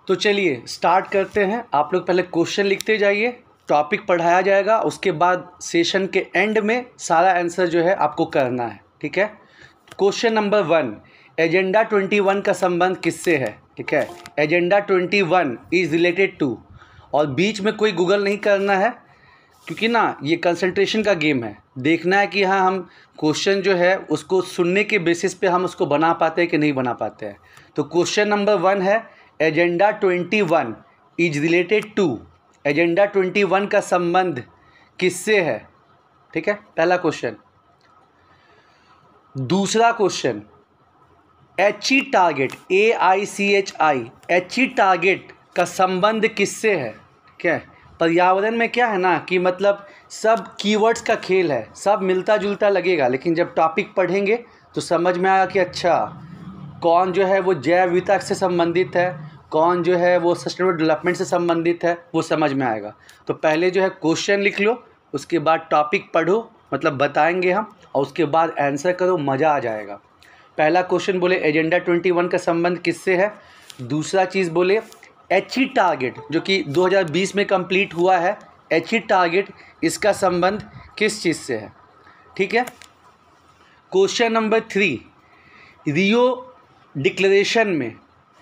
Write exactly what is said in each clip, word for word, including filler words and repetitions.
तो चलिए स्टार्ट करते हैं। आप लोग पहले क्वेश्चन लिखते जाइए, टॉपिक पढ़ाया जाएगा, उसके बाद सेशन के एंड में सारा आंसर जो है आपको करना है, ठीक है। Question number one, agenda twenty one का संबंध किससे है, ठीक है। Agenda twenty one is related to, और बीच में कोई गूगल नहीं करना है क्योंकि ना ये कंसंट्रेशन का गेम है। देखना है कि हाँ हम क्वेश्चन जो है उसको सुनने के बेसिस पे हम उसको बना पाते हैं कि नहीं बना पाते हैं। तो क्वेश्चन नंबर वन है, agenda twenty one is related to, agenda twenty one का संबंध किससे है, ठीक है, पहला क्वेश्चन। दूसरा question, H E target, A I C H I, H E target का संबंध किससे है, ठीक है। पर्यावरण में क्या है ना कि मतलब सब कीवर्ड्स का खेल है, सब मिलता जुलता लगेगा, लेकिन जब टॉपिक पढ़ेंगे तो समझ में आएगा कि अच्छा कौन जो है वो जैव विविधता से संबंधित है, कौन जो है वो सस्टेनेबल डेवलपमेंट से संबंधित है, वो समझ में आएगा। तो पहले जो है क्वेश्चन लिख लो, उसके बाद टॉपिक पढ़ो, मतलब बताएंगे हम, और उसके बाद आंसर करो, मज़ा आ जाएगा। पहला क्वेश्चन बोले एजेंडा ट्वेंटी वन का संबंध किससे है। दूसरा चीज़ बोले एच ई टारगेट जो कि दो हज़ार बीस में कंप्लीट हुआ है, एच ई टारगेट इसका संबंध किस चीज़ से है, ठीक है। Question number three, Rio declaration में,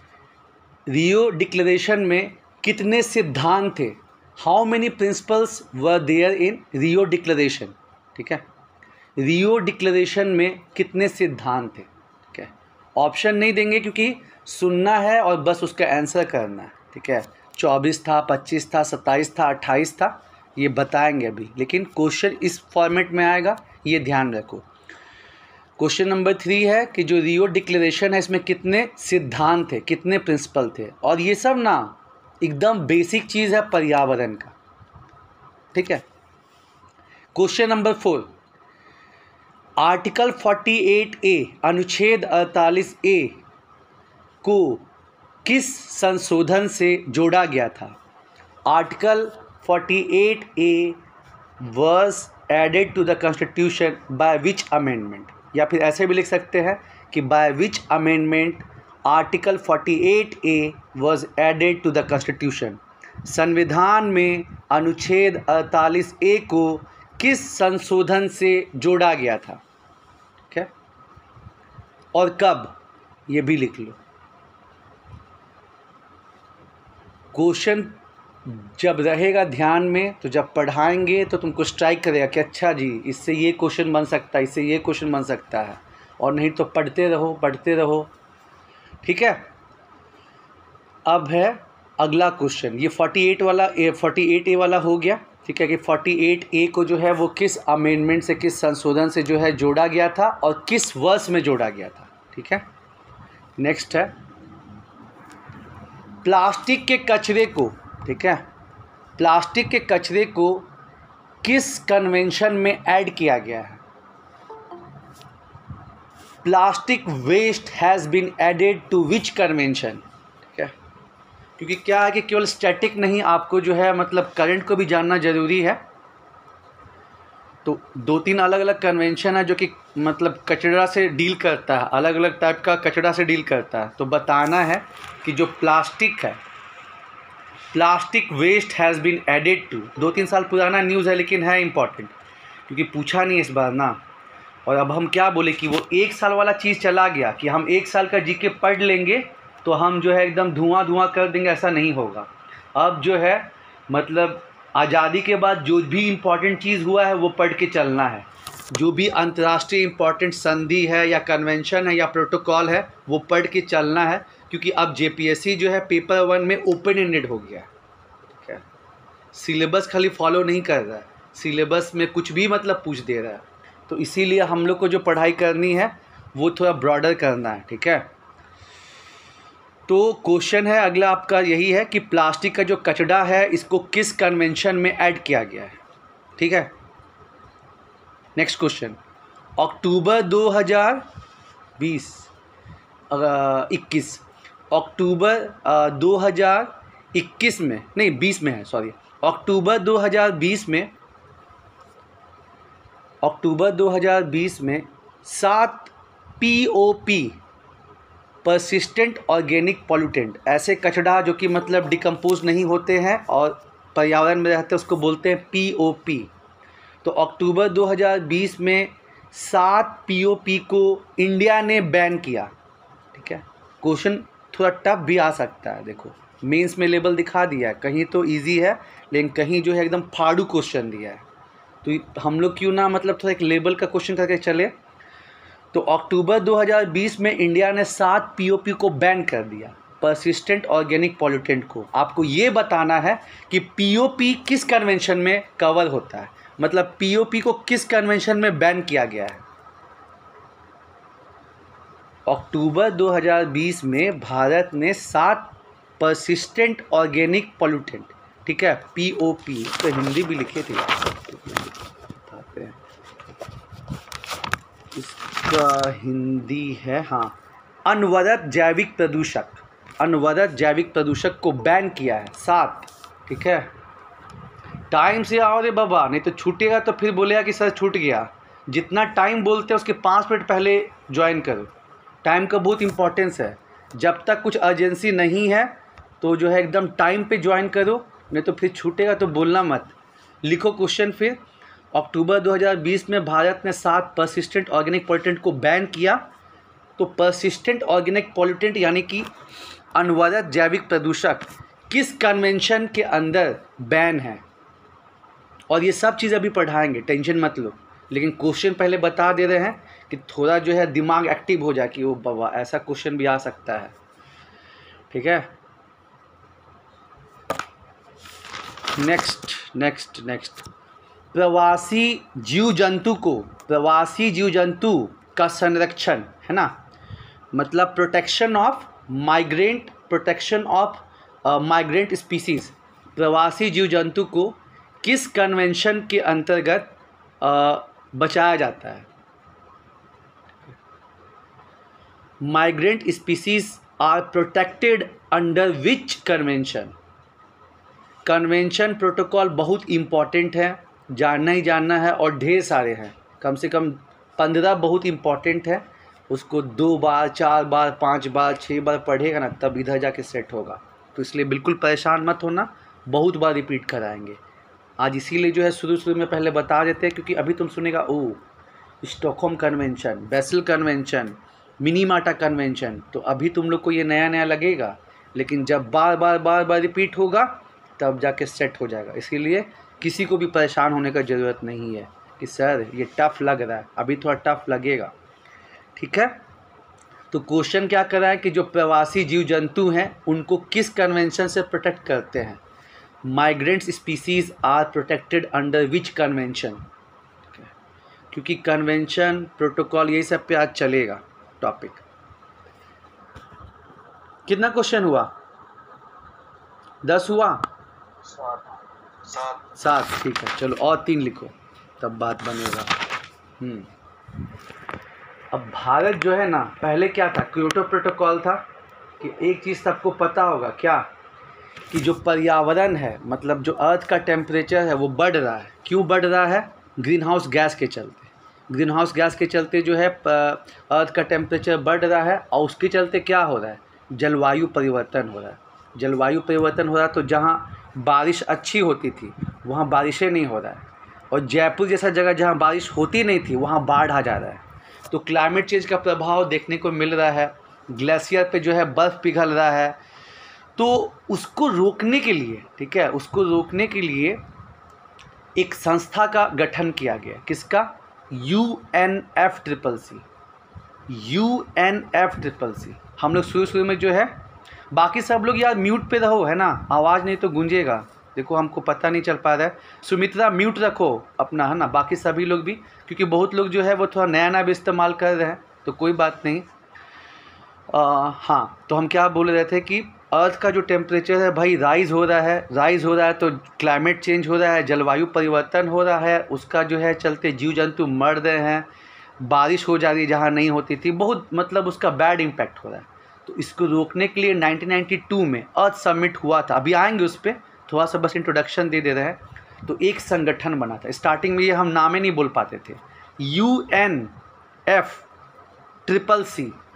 रियो डिक्लेरेशन में कितने सिद्धांत थे, how many principles were there in Rio declaration, ठीक है। रियो डिक्लेरेशन में कितने सिद्धांत थे, ठीक है। ऑप्शन नहीं देंगे क्योंकि सुनना है और बस उसका आंसर करना है, ठीक है। चौबीस था, पच्चीस था, सत्ताईस था, अट्ठाईस था, ये बताएंगे अभी, लेकिन क्वेश्चन इस फॉर्मेट में आएगा, ये ध्यान रखो। क्वेश्चन नंबर थ्री है कि जो रियो डिक्लेरेशन है इसमें कितने सिद्धांत थे, कितने प्रिंसिपल थे, और ये सब ना एकदम बेसिक चीज़ है पर्यावरण का, ठीक है। क्वेश्चन नंबर फोर, आर्टिकल अड़तालीस ए, अनुच्छेद अड़तालीस ए को किस संशोधन से जोड़ा गया था। आर्टिकल अड़तालीस A was added to the constitution by which amendment, या फिर ऐसे भी लिख सकते हैं कि बाय विच अमेंडमेंट आर्टिकल अड़तालीस A was added to the constitution. संविधान में अनुच्छेद अड़तालीस ए को किस संशोधन से जोड़ा गया था, ठीक है, और कब, ये भी लिख लो। क्वेश्चन जब रहेगा ध्यान में तो जब पढ़ाएंगे तो तुमको स्ट्राइक करेगा कि अच्छा जी इससे ये क्वेश्चन बन सकता है, इससे ये क्वेश्चन बन सकता है, और नहीं तो पढ़ते रहो पढ़ते रहो, ठीक है। अब है अगला क्वेश्चन, ये अड़तालीस वाला ए अड़तालीस ए वाला हो गया, ठीक है, कि अड़तालीस ए को जो है वो किस अमेंडमेंट से, किस संशोधन से जो है जोड़ा गया था और किस वर्ष में जोड़ा गया था, ठीक है। नेक्स्ट है प्लास्टिक के कचरे को, ठीक है, प्लास्टिक के कचरे को किस कन्वेंशन में ऐड किया गया है। Plastic waste has been added to which convention, ठीक है, क्योंकि क्या है कि केवल स्टैटिक नहीं, आपको जो है मतलब करंट को भी जानना ज़रूरी है। तो दो तीन अलग अलग कन्वेंशन है जो कि मतलब कचरा से डील करता है, अलग अलग टाइप का कचरा से डील करता है। तो बताना है कि जो प्लास्टिक है, plastic waste has been added to, दो तीन साल पुराना न्यूज़ है लेकिन है इम्पॉर्टेंट क्योंकि पूछा नहीं इस बार ना। और अब हम क्या बोले कि वो एक साल वाला चीज़ चला गया कि हम एक साल का जीके पढ़ लेंगे तो हम जो है एकदम धुआं धुआं कर देंगे, ऐसा नहीं होगा। अब जो है मतलब आज़ादी के बाद जो भी इम्पॉर्टेंट चीज़ हुआ है वो पढ़ के चलना है, जो भी अंतर्राष्ट्रीय इम्पॉर्टेंट संधि है या कन्वेंशन है या प्रोटोकॉल है वो पढ़ के चलना है, क्योंकि अब जेपीएससी जो है पेपर वन में ओपन एंडेड हो गया है, ठीक है। सिलेबस खाली फॉलो नहीं कर रहा है, सिलेबस में कुछ भी मतलब पूछ दे रहा है, तो इसीलिए हम लोग को जो पढ़ाई करनी है वो थोड़ा ब्रॉडर करना है, ठीक है। तो क्वेश्चन है अगला आपका यही है कि प्लास्टिक का जो कचरा है इसको किस कन्वेंशन में ऐड किया गया है, ठीक है। नेक्स्ट क्वेश्चन, अक्टूबर दो हज़ार बीस इक्कीस, अक्टूबर दो हज़ार इक्कीस में नहीं बीस में है, सॉरी, अक्टूबर दो हज़ार बीस में, अक्टूबर दो हज़ार बीस में सात P O P persistent organic pollutant, ऐसे कचड़ा जो कि मतलब डिकम्पोज नहीं होते हैं और पर्यावरण में रहते हैं, उसको बोलते हैं पी ओ पी। तो अक्टूबर दो हज़ार बीस में सात पी ओ पी को इंडिया ने बैन किया। ठीक है, क्वेश्चन थोड़ा टफ भी आ सकता है। देखो मेंस में लेवल दिखा दिया है, कहीं तो इजी है लेकिन कहीं जो है एकदम फाड़ू क्वेश्चन दिया है। तो हम लोग क्यों ना मतलब थोड़ा एक लेवल का क्वेश्चन करके चले। तो अक्टूबर दो हज़ार बीस में इंडिया ने सात पी ओ पी को बैन कर दिया, परसिस्टेंट ऑर्गेनिक पॉल्यूटेंट को। आपको ये बताना है कि पी ओ पी किस कन्वेंशन में कवर होता है, मतलब पी ओ पी को किस कन्वेंशन में बैन किया गया है। अक्टूबर दो हज़ार बीस में भारत ने सात परसिस्टेंट ऑर्गेनिक पॉल्यूटेंट, ठीक है, पी ओ पी, तो हिंदी भी लिखे थे, इसका हिंदी है हाँ, अनवरत जैविक प्रदूषक, अनवरत जैविक प्रदूषक को बैन किया है सात। ठीक है, टाइम से आओ रे बाबा, नहीं तो छूटेगा तो फिर बोलेगा कि सर छूट गया। जितना टाइम बोलते हैं उसके पाँच मिनट पहले ज्वाइन करो। टाइम का बहुत इंपॉर्टेंस है, जब तक कुछ अर्जेंसी नहीं है तो जो है एकदम टाइम पे ज्वाइन करो, नहीं तो फिर छूटेगा तो बोलना मत। लिखो क्वेश्चन फिर। अक्टूबर दो हज़ार बीस में भारत ने सात परसिस्टेंट ऑर्गेनिक पॉल्यूटेंट को बैन किया। तो परसिस्टेंट ऑर्गेनिक पॉल्यूटेंट यानी कि अनवरत जैविक प्रदूषक किस कन्वेंशन के अंदर बैन है, और ये सब चीज़ अभी पढ़ाएंगे, टेंशन मत लो। लेकिन क्वेश्चन पहले बता दे रहे हैं कि थोड़ा जो है दिमाग एक्टिव हो जाए कि ओ बाबा ऐसा क्वेश्चन भी आ सकता है। ठीक है, नेक्स्ट नेक्स्ट नेक्स्ट प्रवासी जीव जंतु को, प्रवासी जीव जंतु का संरक्षण है ना, मतलब protection of migrant, protection of migrant species, प्रवासी जीव जंतु को किस कन्वेंशन के अंतर्गत uh, बचाया जाता है। Migrant species are protected under which convention. Convention protocol बहुत इम्पॉर्टेंट है, जानना ही जानना है, और ढेर सारे हैं, कम से कम पंद्रह बहुत इम्पॉर्टेंट है। उसको दो बार, चार बार, पांच बार, छः बार पढ़ेगा ना तब इधर जाके सेट होगा। तो इसलिए बिल्कुल परेशान मत होना, बहुत बार रिपीट कराएंगे आज। इसीलिए जो है शुरू शुरू में पहले बता देते हैं, क्योंकि अभी तुम सुनेगा ओ Stockholm convention, Basel convention, Minamata convention, तो अभी तुम लोग को ये नया नया लगेगा, लेकिन जब बार बार बार बार रिपीट होगा तब जाके सेट हो जाएगा। इसीलिए किसी को भी परेशान होने का ज़रूरत नहीं है कि सर ये टफ़ लग रहा है, अभी थोड़ा टफ़ लगेगा। ठीक है, तो क्वेश्चन क्या कर रहा है कि जो प्रवासी जीव जंतु हैं उनको किस कन्वेंशन से प्रोटेक्ट करते हैं। Migrants species are protected under which convention, क्योंकि कन्वेंशन प्रोटोकॉल यही सब पे आज चलेगा टॉपिक। कितना क्वेश्चन हुआ? दस हुआ? सात सात ठीक है, चलो और तीन लिखो तब बात बनेगा। हम्म अब भारत जो है ना, पहले क्या था, क्योटो प्रोटोकॉल था, कि एक चीज़ सबको पता होगा क्या, कि जो पर्यावरण है, मतलब जो अर्थ का टेम्परेचर है वो बढ़ रहा है। क्यों बढ़ रहा है? ग्रीन हाउस गैस के चलते। ग्रीन हाउस गैस के चलते जो है अर्थ का टेम्परेचर बढ़ रहा है, और उसके चलते क्या हो रहा है, जलवायु परिवर्तन हो रहा है। जलवायु परिवर्तन हो रहा है तो जहाँ बारिश अच्छी होती थी वहाँ बारिशें नहीं हो रहा है, और जयपुर जैसा जगह जहाँ बारिश होती नहीं थी वहाँ बाढ़ आ जा रहा है। तो क्लाइमेट चेंज का प्रभाव देखने को मिल रहा है, ग्लेशियर पे जो है बर्फ़ पिघल रहा है। तो उसको रोकने के लिए, ठीक है, उसको रोकने के लिए एक संस्था का गठन किया गया। किसका? U N F triple C, U N F triple C. हम लोग शुरू शुरू में जो है, बाकी सब लोग यार म्यूट पे रहो, है ना, आवाज़ नहीं तो गूंजेगा। देखो हमको पता नहीं चल पा रहा है, सुमित्रा म्यूट रखो अपना, है ना, बाकी सभी लोग भी, क्योंकि बहुत लोग जो है वो थोड़ा नया नया भी इस्तेमाल कर रहे हैं, तो कोई बात नहीं। आ, हाँ, तो हम क्या बोल रहे थे कि अर्थ का जो टेम्परेचर है भाई राइज़ हो रहा है, राइज़ हो रहा है तो क्लाइमेट चेंज हो रहा है, जलवायु परिवर्तन हो रहा है, उसका जो है चलते जीव जंतु मर रहे हैं, बारिश हो जा रही है जहाँ नहीं होती थी, बहुत मतलब उसका बैड इम्पैक्ट हो रहा है। तो इसको रोकने के लिए नाइनटीन नाइंटी टू में अर्थ समिट हुआ था, अभी आएंगे उस पर, थोड़ा सा बस इंट्रोडक्शन दे दे रहे हैं। तो एक संगठन बना था, स्टार्टिंग में ये हम नाम ही नहीं बोल पाते थे, U N F triple C.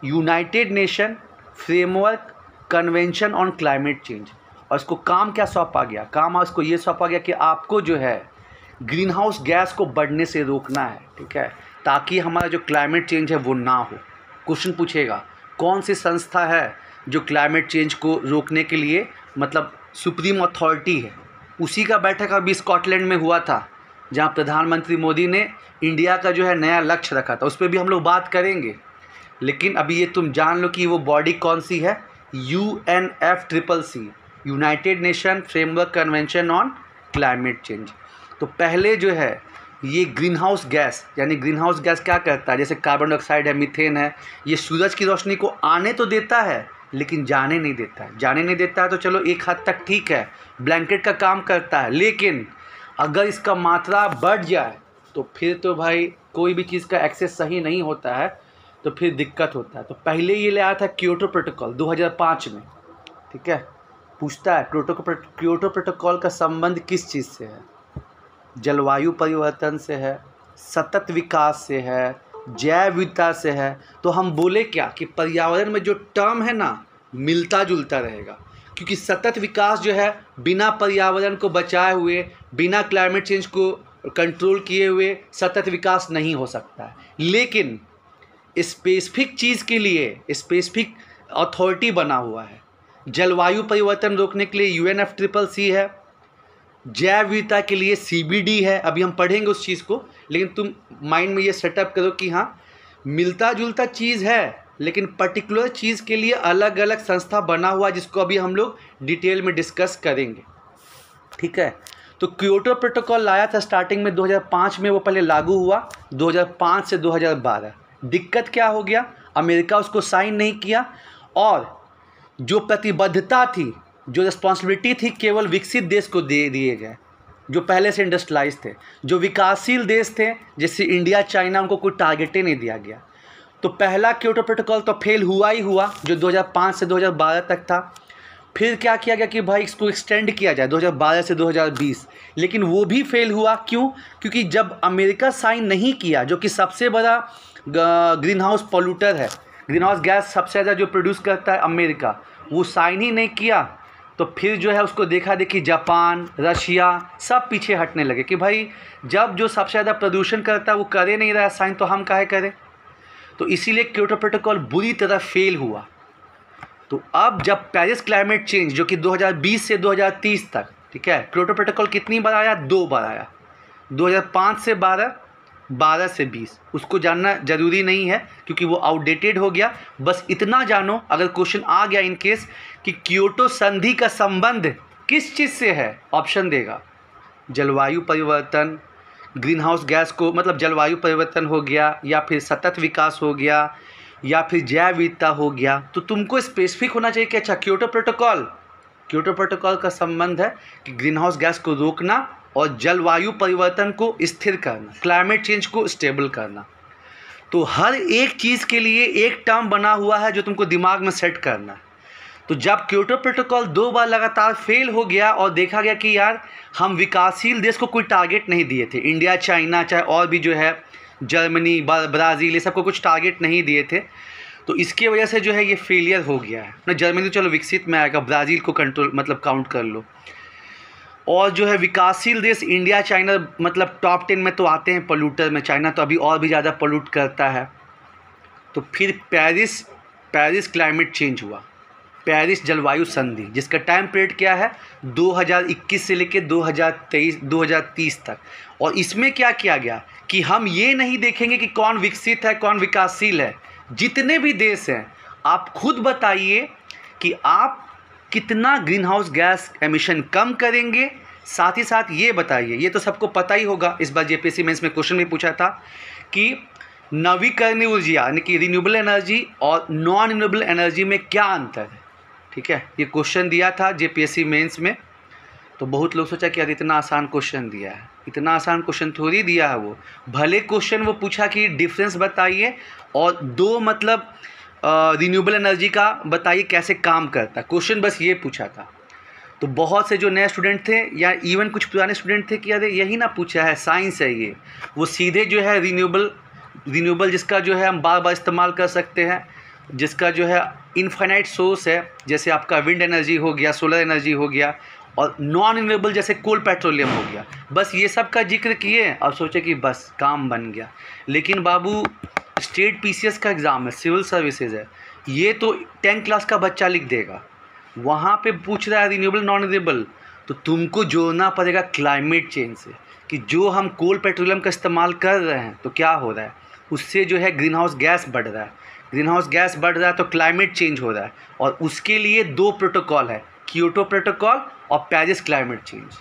United nation framework convention on climate change. और इसको काम क्या सौंपा गया? काम इसको ये सौंपा गया कि आपको जो है ग्रीन हाउस गैस को बढ़ने से रोकना है, ठीक है, ताकि हमारा जो क्लाइमेट चेंज है वो ना हो। क्वेश्चन पूछेगा कौन सी संस्था है जो क्लाइमेट चेंज को रोकने के लिए मतलब सुप्रीम अथॉरिटी है। उसी का बैठक अभी स्कॉटलैंड में हुआ था, जहाँ प्रधानमंत्री मोदी ने इंडिया का जो है नया लक्ष्य रखा था। उस पर भी हम लोग बात करेंगे, लेकिन अभी ये तुम जान लो कि वो बॉडी कौन सी है, U N F triple C, united nation framework convention on climate change. तो पहले जो है ये ग्रीन हाउस गैस, यानी ग्रीन हाउस गैस क्या करता है, जैसे कार्बन डाइऑक्साइड है, मीथेन है, ये सूरज की रोशनी को आने तो देता है लेकिन जाने नहीं देता है। जाने नहीं देता है तो चलो एक हद तक ठीक है, ब्लैंकेट का काम करता है, लेकिन अगर इसका मात्रा बढ़ जाए तो फिर तो भाई कोई भी चीज़ का एक्सेस सही नहीं होता है, तो फिर दिक्कत होता है। तो पहले ये ले आया था क्योटो प्रोटोकॉल दो हज़ार पाँच में, ठीक है। पूछता है क्योटो क्योटो प्रोटोकॉल का संबंध किस चीज़ से है? जलवायु परिवर्तन से है, सतत विकास से है, जैव विविधता से है। तो हम बोले क्या कि पर्यावरण में जो टर्म है ना मिलता जुलता रहेगा, क्योंकि सतत विकास जो है बिना पर्यावरण को बचाए हुए, बिना क्लाइमेट चेंज को कंट्रोल किए हुए सतत विकास नहीं हो सकता है। लेकिन स्पेसिफिक चीज़ के लिए स्पेसिफिक अथॉरिटी बना हुआ है। जलवायु परिवर्तन रोकने के लिए U N F triple C है, जैव विविधता के लिए सी बी डी है। अभी हम पढ़ेंगे उस चीज़ को, लेकिन तुम माइंड में ये सेटअप करो कि हाँ मिलता जुलता चीज़ है, लेकिन पर्टिकुलर चीज़ के लिए अलग अलग संस्था बना हुआ है, जिसको अभी हम लोग डिटेल में डिस्कस करेंगे, ठीक है। तो क्योटो प्रोटोकॉल लाया था स्टार्टिंग में दो हज़ार पाँच में, वो पहले लागू हुआ दो हज़ार पाँच से दो हज़ार बारह। दिक्कत क्या हो गया, अमेरिका उसको साइन नहीं किया, और जो प्रतिबद्धता थी, जो रिस्पॉन्सिबिलिटी थी, केवल विकसित देश को दे दिए गए, जो पहले से इंडस्ट्रियलाइज थे। जो विकासशील देश थे जैसे इंडिया, चाइना, उनको कोई टारगेट ही नहीं दिया गया। तो पहला क्योटो प्रोटोकॉल तो फेल हुआ ही हुआ, जो दो हज़ार पाँच से दो हज़ार बारह तक था। फिर क्या किया गया कि भाई इसको एक्सटेंड किया जाए दो हज़ार बारह से दो हज़ार बीस, लेकिन वो भी फेल हुआ। क्यों? क्योंकि जब अमेरिका साइन नहीं किया, जो कि सबसे बड़ा ग्रीन हाउस पॉल्यूटर है, ग्रीन हाउस गैस सबसे ज़्यादा जो प्रोड्यूस करता है अमेरिका, वो साइन ही नहीं किया, तो फिर जो है उसको देखा देखी जापान, रशिया सब पीछे हटने लगे कि भाई जब जो सबसे ज़्यादा प्रदूषण करता है वो करे नहीं रहा साइन, तो हम काहे करें। तो इसीलिए क्योटो प्रोटोकॉल बुरी तरह फेल हुआ। तो अब जब पेरिस क्लाइमेट चेंज, जो कि दो हज़ार बीस से दो हज़ार तीस तक, ठीक है, क्योटो प्रोटोकॉल कितनी बार आया? दो बार आया, दो हज़ार पाँच से बारह, बारह से बीस। उसको जानना ज़रूरी नहीं है क्योंकि वो आउटडेटेड हो गया। बस इतना जानो, अगर क्वेश्चन आ गया इन केस कि क्योटो संधि का संबंध किस चीज़ से है, ऑप्शन देगा जलवायु परिवर्तन, ग्रीन हाउस गैस को मतलब जलवायु परिवर्तन हो गया, या फिर सतत विकास हो गया, या फिर जैव विविधता हो गया। तो तुमको स्पेसिफिक होना चाहिए कि अच्छा क्योटो प्रोटोकॉल क्योटो प्रोटोकॉल का संबंध है कि ग्रीन हाउस गैस को रोकना और जलवायु परिवर्तन को स्थिर करना, क्लाइमेट चेंज को स्टेबल करना। तो हर एक चीज़ के लिए एक टर्म बना हुआ है जो तुमको दिमाग में सेट करना है। तो जब क्योटो प्रोटोकॉल दो बार लगातार फेल हो गया और देखा गया कि यार हम विकासशील देश को कोई टारगेट नहीं दिए थे, इंडिया, चाइना, चाहे और भी जो है जर्मनी, ब्राज़ील, ये सबको कुछ टारगेट नहीं दिए थे, तो इसकी वजह से जो है ये फेलियर हो गया है ना। जर्मनी चलो विकसित में आएगा, ब्राज़ील को कंट्रोल मतलब काउंट कर लो, और जो है विकासशील देश इंडिया, चाइना मतलब टॉप टेन में तो आते हैं पोल्यूटर में। चाइना तो अभी और भी ज़्यादा पोल्यूट करता है। तो फिर पेरिस पेरिस क्लाइमेट चेंज हुआ, पेरिस जलवायु संधि, जिसका टाइम पीरियड क्या है दो हज़ार इक्कीस से लेकर दो हज़ार तेईस दो हज़ार तीस तक। और इसमें क्या किया गया कि हम ये नहीं देखेंगे कि कौन विकसित है कौन विकासशील है, जितने भी देश हैं आप खुद बताइए कि आप कितना ग्रीन हाउस गैस एमिशन कम करेंगे। साथ ही साथ ये बताइए, ये तो सबको पता ही होगा, इस बार जेपीएससी मेंस में क्वेश्चन भी पूछा था कि नवीकरणीय ऊर्जा यानी कि रिन्यूएबल एनर्जी और नॉन रिन्यूएबल एनर्जी में क्या अंतर है, ठीक है। ये क्वेश्चन दिया था जेपीएससी मेंस में। तो बहुत लोग सोचा कि यार इतना आसान क्वेश्चन दिया है, इतना आसान क्वेश्चन थोड़ी दिया है। वो भले क्वेश्चन वो पूछा कि डिफरेंस बताइए और दो मतलब रिन्यूएबल एनर्जी का बताइए कैसे काम करता है, क्वेश्चन बस ये पूछा था। तो बहुत से जो नए स्टूडेंट थे या इवन कुछ पुराने स्टूडेंट थे कि अरे यही ना पूछा है, साइंस है ये, वो सीधे जो है रिन्यूएबल रिन्यूएबल जिसका जो है हम बार बार इस्तेमाल कर सकते हैं, जिसका जो है इनफाइनाइट सोर्स है, जैसे आपका विंड एनर्जी हो गया, सोलर एनर्जी हो गया, और नॉन रिन्यूएबल जैसे कोल पेट्रोलियम हो गया। बस ये सब का जिक्र किए और सोचे कि बस काम बन गया। लेकिन बाबू स्टेट पीसीएस का एग्ज़ाम है, सिविल सर्विसेज है, ये तो टेंथ क्लास का बच्चा लिख देगा। वहाँ पे पूछ रहा है रिन्यूएबल नॉन रिन्यूएबल, तो तुमको जोड़ना पड़ेगा क्लाइमेट चेंज से कि जो हम कोल पेट्रोलियम का इस्तेमाल कर रहे हैं तो क्या हो रहा है, उससे जो है ग्रीन हाउस गैस बढ़ रहा है, ग्रीन हाउस गैस बढ़ रहा है तो क्लाइमेट चेंज हो रहा है। और उसके लिए दो प्रोटोकॉल है, क्योटो प्रोटोकॉल और पेरिस क्लाइमेट चेंज।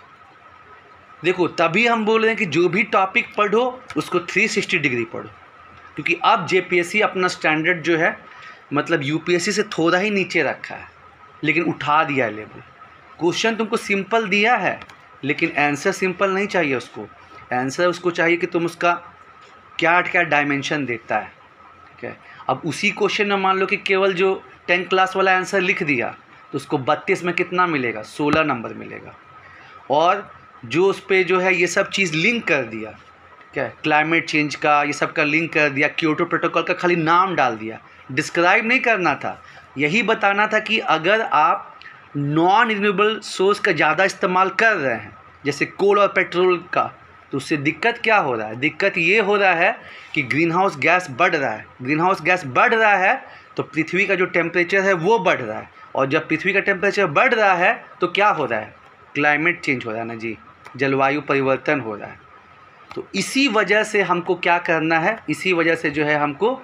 देखो तभी हम बोल रहे हैं कि जो भी टॉपिक पढ़ो उसको तीन सौ साठ डिग्री पढ़ो, क्योंकि अब जेपीएससी अपना स्टैंडर्ड जो है मतलब यूपीएससी से थोड़ा ही नीचे रखा है, लेकिन उठा दिया है लेवल। क्वेश्चन तुमको सिंपल दिया है, लेकिन आंसर सिंपल नहीं चाहिए उसको। आंसर उसको चाहिए कि तुम उसका क्या क्या डायमेंशन देता है, ठीक है। अब उसी क्वेश्चन में मान लो कि केवल जो टेंथ क्लास वाला आंसर लिख दिया तो उसको बत्तीस में कितना मिलेगा, सोलह नंबर मिलेगा। और जो उस पर जो है ये सब चीज़ लिंक कर दिया, क्या क्लाइमेट चेंज का ये सब का लिंक कर दिया, क्योटो प्रोटोकॉल का खाली नाम डाल दिया, डिस्क्राइब नहीं करना था। यही बताना था कि अगर आप नॉन रिन्यूएबल सोर्स का ज़्यादा इस्तेमाल कर रहे हैं जैसे कोल और पेट्रोल का, तो उससे दिक्कत क्या हो रहा है, दिक्कत ये हो रहा है कि ग्रीन हाउस गैस बढ़ रहा है। ग्रीन हाउस गैस बढ़ रहा है तो पृथ्वी का जो टेम्परेचर है वो बढ़ रहा है, और जब पृथ्वी का टेम्परेचर बढ़ रहा है तो क्या हो रहा है, क्लाइमेट चेंज हो रहा है ना जी, जलवायु परिवर्तन हो रहा है। तो इसी वजह से हमको क्या करना है, इसी वजह से जो है हमको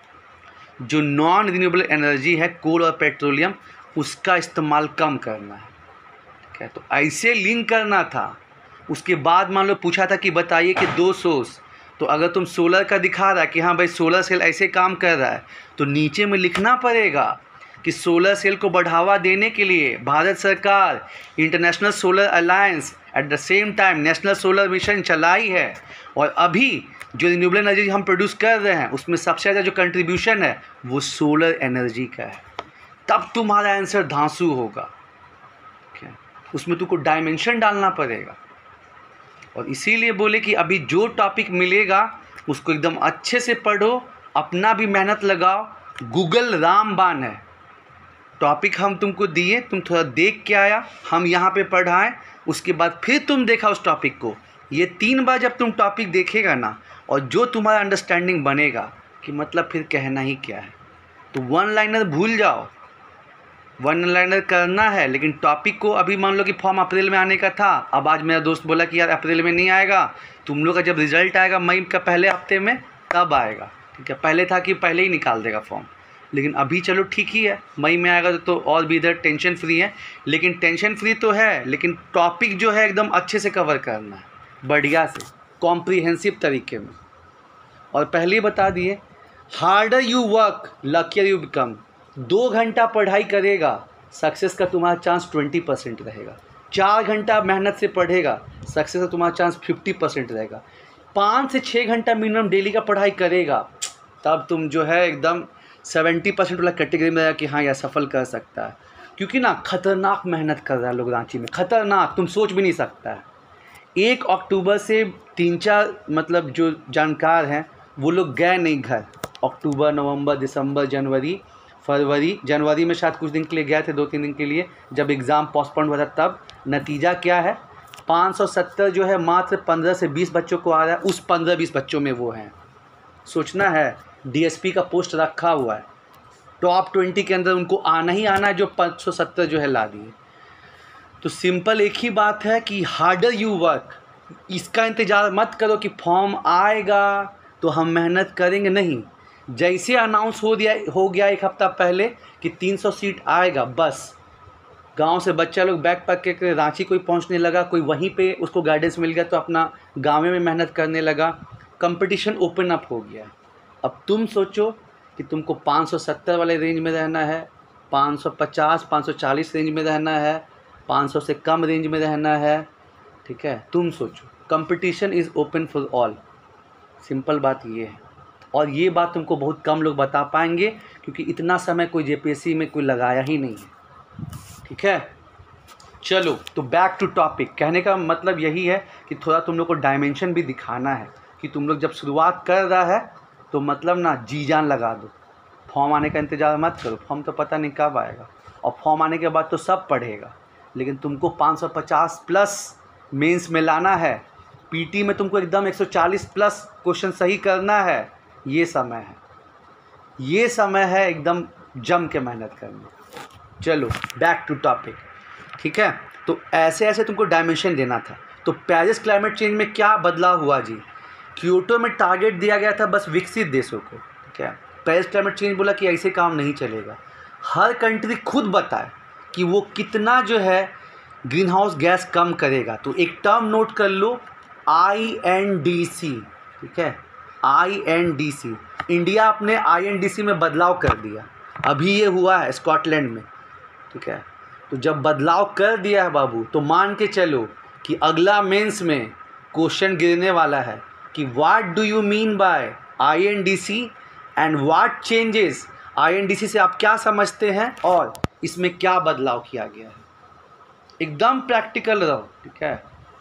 जो नॉन रिन्यूएबल एनर्जी है कोल और पेट्रोलियम उसका इस्तेमाल कम करना है, ठीक है। तो ऐसे लिंक करना था। उसके बाद मान लो पूछा था कि बताइए कि दो सोर्स, तो अगर तुम सोलर का दिखा रहा है कि हाँ भाई सोलर सेल ऐसे काम कर रहा है, तो नीचे में लिखना पड़ेगा कि सोलर सेल को बढ़ावा देने के लिए भारत सरकार international solar alliance at the same time national solar mission चलाई है, और अभी जो रिन्यूएबल एनर्जी हम प्रोड्यूस कर रहे हैं उसमें सबसे ज़्यादा जो कंट्रीब्यूशन है वो सोलर एनर्जी का है। तब तुम्हारा आंसर धांसू होगा, ठीक है। उसमें तुमको डायमेंशन डालना पड़ेगा। और इसीलिए बोले कि अभी जो टॉपिक मिलेगा उसको एकदम अच्छे से पढ़ो, अपना भी मेहनत लगाओ। गूगल रामबाण है, टॉपिक हम तुमको दिए, तुम थोड़ा देख के आया, हम यहाँ पे पढ़ाएं, उसके बाद फिर तुम देखा उस टॉपिक को। ये तीन बार जब तुम टॉपिक देखेगा ना, और जो तुम्हारा अंडरस्टैंडिंग बनेगा कि मतलब फिर कहना ही क्या है, तो वन लाइनर भूल जाओ। वन लाइनर करना है, लेकिन टॉपिक को अभी मान लो कि फॉर्म अप्रैल में आने का था, अब आज मेरा दोस्त बोला कि यार अप्रैल में नहीं आएगा, तुम लोग का जब रिजल्ट आएगा मई का पहले हफ्ते में तब आएगा, ठीक है। पहले था कि पहले ही निकाल देगा फॉर्म, लेकिन अभी चलो ठीक ही है, मई में आएगा तो और भी इधर टेंशन फ्री है। लेकिन टेंशन फ्री तो है, लेकिन टॉपिक जो है एकदम अच्छे से कवर करना है, बढ़िया से कॉम्प्रिहेंसिव तरीके में। और पहले ही बता दिए, harder you work luckier you become. दो घंटा पढ़ाई करेगा, सक्सेस का तुम्हारा चांस ट्वेंटी परसेंट रहेगा। चार घंटा मेहनत से पढ़ेगा, सक्सेस का तुम्हारा चांस फिफ्टी परसेंट रहेगा। पाँच से छः घंटा मिनिमम डेली का पढ़ाई करेगा, तब तुम जो है एकदम सेवेंटी परसेंट वाला कैटेगरी में रहेगा कि हाँ यह सफल कर सकता है। क्योंकि ना खतरनाक मेहनत कर रहा है लोग रांची में, खतरनाक, तुम सोच भी नहीं सकता है। एक अक्टूबर से तीन चार मतलब जो जानकार हैं वो लोग गए नहीं घर। अक्टूबर, नवंबर, दिसंबर, जनवरी, फरवरी, जनवरी में शायद कुछ दिन के लिए गए थे, दो तीन दिन के लिए, जब एग्ज़ाम पोस्टपोन हुआ था तब। नतीजा क्या है, पाँच सौ सत्तर जो है मात्र पंद्रह से बीस बच्चों को आ रहा है, उस पंद्रह बीस बच्चों में वो हैं। सोचना है, डीएसपी का पोस्ट रखा हुआ है, टॉप ट्वेंटी के अंदर उनको आना ही आना है जो पाँच सौ सत्तर जो है ला दिए। तो सिंपल एक ही बात है कि हार्डर यू वर्क, इसका इंतज़ार मत करो कि फॉर्म आएगा तो हम मेहनत करेंगे, नहीं। जैसे अनाउंस हो दिया हो गया एक हफ्ता पहले कि तीन सौ सीट आएगा, बस गांव से बच्चा लोग बैग पैक करके रांची कोई पहुंचने लगा, कोई वहीं पे उसको गाइडेंस मिल गया तो अपना गाँव में मेहनत करने लगा। कंपटीशन ओपन अप हो गया। अब तुम सोचो कि तुमको पाँच सौ सत्तर वाले रेंज में रहना है, पाँच सौ पचास, पाँच सौ चालीस रेंज में रहना है, पाँच सौ से कम रेंज में रहना है, ठीक है। तुम सोचो, competition is open for all, simple बात ये है। और ये बात तुमको बहुत कम लोग बता पाएंगे, क्योंकि इतना समय कोई जेपीएससी में कोई लगाया ही नहीं है, ठीक है। चलो तो बैक टू टॉपिक, कहने का मतलब यही है कि थोड़ा तुम लोग को डायमेंशन भी दिखाना है कि तुम लोग जब शुरुआत कर रहा है तो मतलब ना जी जान लगा दो, फॉर्म आने का इंतज़ार मत करो, फॉर्म तो पता नहीं कब आएगा, और फॉर्म आने के बाद तो सब पढ़ेगा, लेकिन तुमको पाँच सौ पचास प्लस मेंस में लाना है, पीटी में तुमको एकदम एक सौ चालीस प्लस क्वेश्चन सही करना है। ये समय है, ये समय है एकदम जम के मेहनत करनी। चलो बैक टू टॉपिक, ठीक है। तो ऐसे ऐसे तुमको डायमेंशन देना था। तो पेरिस क्लाइमेट चेंज में क्या बदलाव हुआ जी? क्योटो में टारगेट दिया गया था बस विकसित देशों को, ठीक है। पेरिस क्लाइमेट चेंज बोला कि ऐसे काम नहीं चलेगा, हर कंट्री खुद बताए कि वो कितना जो है ग्रीन हाउस गैस कम करेगा। तो एक टर्म नोट कर लो, आई एन डी सी, ठीक है, I N D C. India अपने आई एन डी सी में बदलाव कर दिया, अभी ये हुआ है स्कॉटलैंड में, ठीक है। तो जब बदलाव कर दिया है बाबू, तो मान के चलो कि अगला मेंस में क्वेश्चन गिरने वाला है कि what do you mean by I N D C and what changes. I N D C से आप क्या समझते हैं और इसमें क्या बदलाव किया गया है। एकदम प्रैक्टिकल रहो, ठीक है।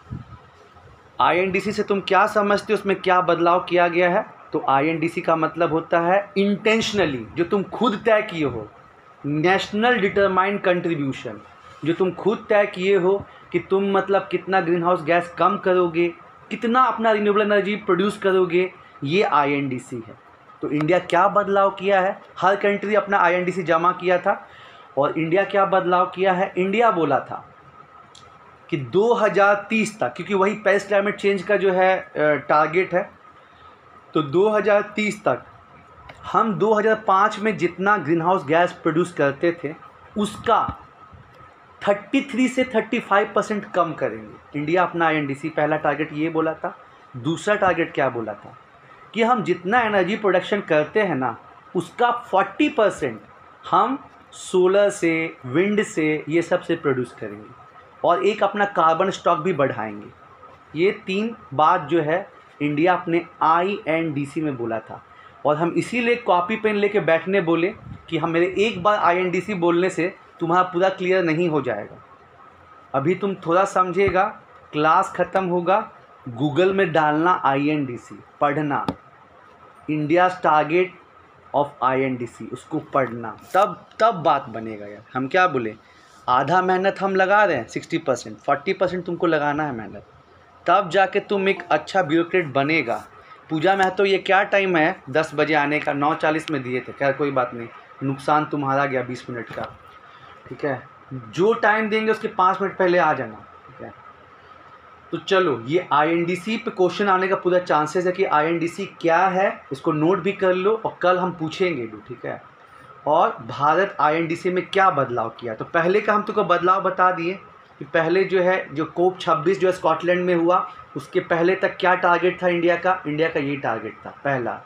आई एन डी सी से तुम क्या समझते हो, उसमें क्या बदलाव किया गया है। तो आई एन डी सी का मतलब होता है इंटेंशनली, जो तुम खुद तय किए हो, नेशनल डिटरमाइंड कंट्रीब्यूशन, जो तुम खुद तय किए हो कि तुम मतलब कितना ग्रीन हाउस गैस कम करोगे, कितना अपना रिन्यूएबल एनर्जी प्रोड्यूस करोगे, ये आई एन डी सी है। तो इंडिया क्या बदलाव किया है, हर कंट्री अपना आई एन डी सी जमा किया था, और इंडिया क्या बदलाव किया है, इंडिया बोला था कि दो हज़ार तीस तक, क्योंकि वही पेरिस क्लाइमेट चेंज का जो है टारगेट है, तो दो हज़ार तीस तक हम दो हज़ार पाँच में जितना ग्रीन हाउस गैस प्रोड्यूस करते थे उसका तैंतीस से पैंतीस परसेंट कम करेंगे। इंडिया अपना आई एन डी सी पहला टारगेट ये बोला था। दूसरा टारगेट क्या बोला था कि हम जितना एनर्जी प्रोडक्शन करते हैं ना, उसका चालीस परसेंट हम सोलर से, विंड से, ये सब से प्रोड्यूस करेंगे, और एक अपना कार्बन स्टॉक भी बढ़ाएंगे। ये तीन बात जो है इंडिया अपने आई एन डी सी में बोला था, और हम इसीलिए कॉपी पेन लेके बैठने बोले कि हम मेरे एक बार आई एन डी सी बोलने से तुम्हारा पूरा क्लियर नहीं हो जाएगा। अभी तुम थोड़ा समझेगा, क्लास ख़त्म होगा, गूगल में डालना आई एन डी सी, पढ़ना India target of I N D C, उसको पढ़ना, तब तब बात बनेगा यार। हम क्या बोले, आधा मेहनत हम लगा रहे हैं, सिक्सटी परसेंट, फोर्टी परसेंट तुमको लगाना है मेहनत, तब जाके तुम एक अच्छा ब्यूरोक्रेट बनेगा। पूजा में तो ये क्या टाइम है दस बजे आने का, नौ चालीस में दिए थे, खैर कोई बात नहीं, नुकसान तुम्हारा गया बीस मिनट का, ठीक है। जो टाइम देंगे उसके पाँच मिनट पहले आ जाना, ठीक है। तो चलो, ये आई एन डी सी पे क्वेश्चन आने का पूरा चांसेस है कि आई एन डी सी क्या है, इसको नोट भी कर लो, और कल हम पूछेंगे भी, ठीक है। और Bharat I N D C में क्या बदलाव किया, तो पहले का हम तुमको बदलाव बता दिए कि पहले जो है जो कोप छब्बीस जो है स्कॉटलैंड में हुआ, उसके पहले तक क्या टारगेट था इंडिया का। इंडिया का ये टारगेट था, पहला,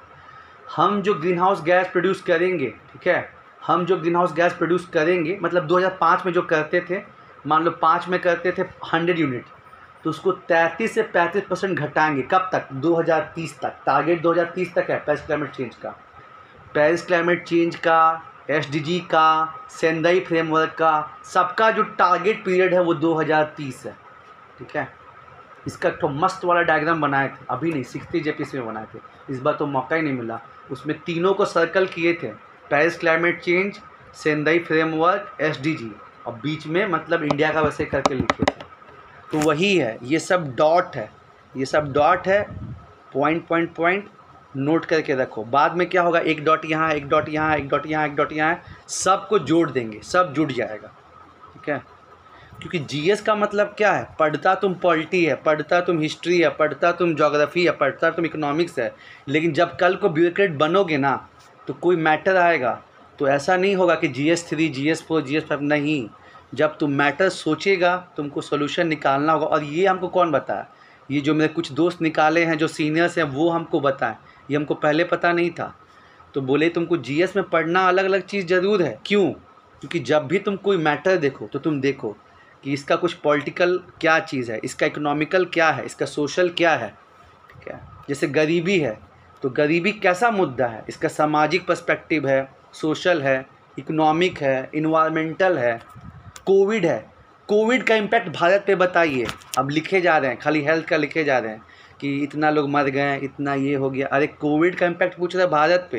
हम जो ग्रीन हाउस गैस प्रोड्यूस करेंगे, ठीक है, हम जो ग्रीन हाउस गैस प्रोड्यूस करेंगे, मतलब दो हज़ार पाँच में जो करते थे, मान लो पाँच में करते थे सौ यूनिट, तो उसको तैंतीस से पैंतीस परसेंट घटाएंगे। कब तक, दो हज़ार तीस तक। टारगेट दो हज़ार तीस तक है पेरिस क्लाइमेट चेंज का, पेरिस क्लाइमेट चेंज का, एस डी जी का, सेंदाई फ्रेमवर्क का, सबका जो टारगेट पीरियड है वो दो हज़ार तीस है, ठीक है। इसका तो मस्त वाला डायग्राम बनाए थे, अभी नहीं, सिक्सटी जे पी सी में बनाए थे, इस बार तो मौका ही नहीं मिला। उसमें तीनों को सर्कल किए थे, Paris climate change, Sendai framework, S D G, और बीच में मतलब इंडिया का वैसे करके लिखे थे। तो वही है, ये सब डॉट है, ये सब डॉट है, पॉइंट पॉइंट पॉइंट नोट करके रखो। बाद में क्या होगा, एक डॉट यहाँ, एक डॉट यहाँ, एक डॉट यहाँ, एक डॉट यहाँ है, सबको जोड़ देंगे, सब जुड़ जाएगा, ठीक है। क्योंकि जीएस का मतलब क्या है, पढ़ता तुम पॉलिटी है, पढ़ता तुम हिस्ट्री है, पढ़ता तुम ज्योग्राफी है, पढ़ता तुम इकोनॉमिक्स है, लेकिन जब कल को ब्यूरोक्रेट बनोगे ना, तो कोई मैटर आएगा, तो ऐसा नहीं होगा कि G S three, G S four, G S five, नहीं। जब तुम मैटर सोचेगा, तुमको सोल्यूशन निकालना होगा। और ये हमको कौन बताया, ये जो मेरे कुछ दोस्त निकाले हैं, जो सीनियर्स हैं, वो हमको बताएं, ये हमको पहले पता नहीं था। तो बोले तुमको जीएस में पढ़ना अलग अलग चीज़ ज़रूर है, क्यों, क्योंकि जब भी तुम कोई मैटर देखो तो तुम देखो कि इसका कुछ पॉलिटिकल क्या चीज़ है, इसका इकोनॉमिकल क्या है, इसका सोशल क्या है, ठीक है। जैसे गरीबी है, तो गरीबी कैसा मुद्दा है, इसका सामाजिक पर्सपेक्टिव है, सोशल है, इकोनॉमिक है, इन्वायरमेंटल है। कोविड है, कोविड का इम्पैक्ट भारत पे बताइए। अब लिखे जा रहे हैं, खाली हेल्थ का लिखे जा रहे हैं कि इतना लोग मर गए, इतना ये हो गया। अरे कोविड का इम्पैक्ट पूछ रहे हैं भारत पे।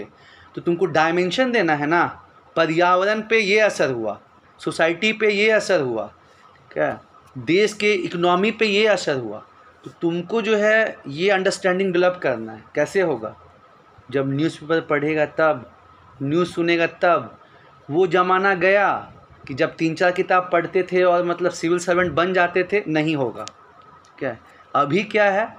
तो तुमको डायमेंशन देना है ना, पर्यावरण पे ये असर हुआ, सोसाइटी पे ये असर हुआ, क्या देश के इकोनॉमी पे ये असर हुआ, तो तुमको जो है ये अंडरस्टैंडिंग डेवलप करना है। कैसे होगा? जब न्यूज़पेपर पढ़ेगा तब, न्यूज़ सुनेगा तब। वो ज़माना गया कि जब तीन चार किताब पढ़ते थे और मतलब सिविल सर्वेंट बन जाते थे, नहीं होगा। क्या है अभी क्या है,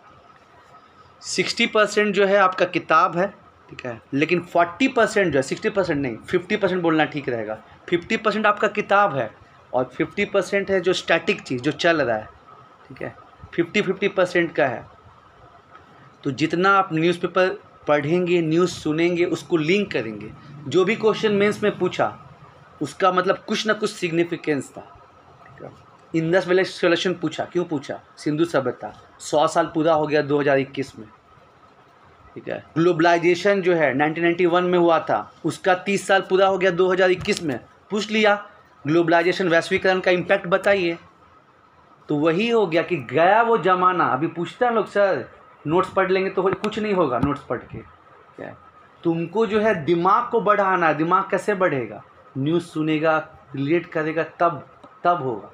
सिक्सटी परसेंट जो है आपका किताब है, ठीक है, लेकिन फोर्टी परसेंट जो है, सिक्सटी परसेंट नहीं फिफ्टी परसेंट बोलना ठीक रहेगा, फिफ्टी परसेंट आपका किताब है और फिफ्टी परसेंट है जो स्टैटिक चीज़ जो चल रहा है, ठीक है, फिफ्टी फिफ्टी परसेंट का है। तो जितना आप न्यूज़पेपर पढ़ेंगे, न्यूज़ सुनेंगे, उसको लिंक करेंगे, जो भी क्वेश्चन मेंस में पूछा उसका मतलब कुछ ना कुछ सिग्निफिकेंस था। इंडस वैली सिविलाइजेशन पूछा, क्यों पूछा? सिंधु सभ्यता, सौ साल पूरा हो गया दो हज़ार इक्कीस में, ठीक है। ग्लोबलाइजेशन जो है नाइनटीन नाइंटी वन में हुआ था, उसका तीस साल पूरा हो गया दो हज़ार इक्कीस में, पूछ लिया ग्लोबलाइजेशन वैश्वीकरण का इम्पैक्ट बताइए। तो वही हो गया कि गया वो ज़माना। अभी पूछते हैं लोग, सर नोट्स पढ़ लेंगे तो कुछ नहीं होगा नोट्स पढ़ के, क्या है, तुमको जो है दिमाग को बढ़ाना है। दिमाग कैसे बढ़ेगा? न्यूज़ सुनेगा, रिलेट करेगा, तब तब होगा,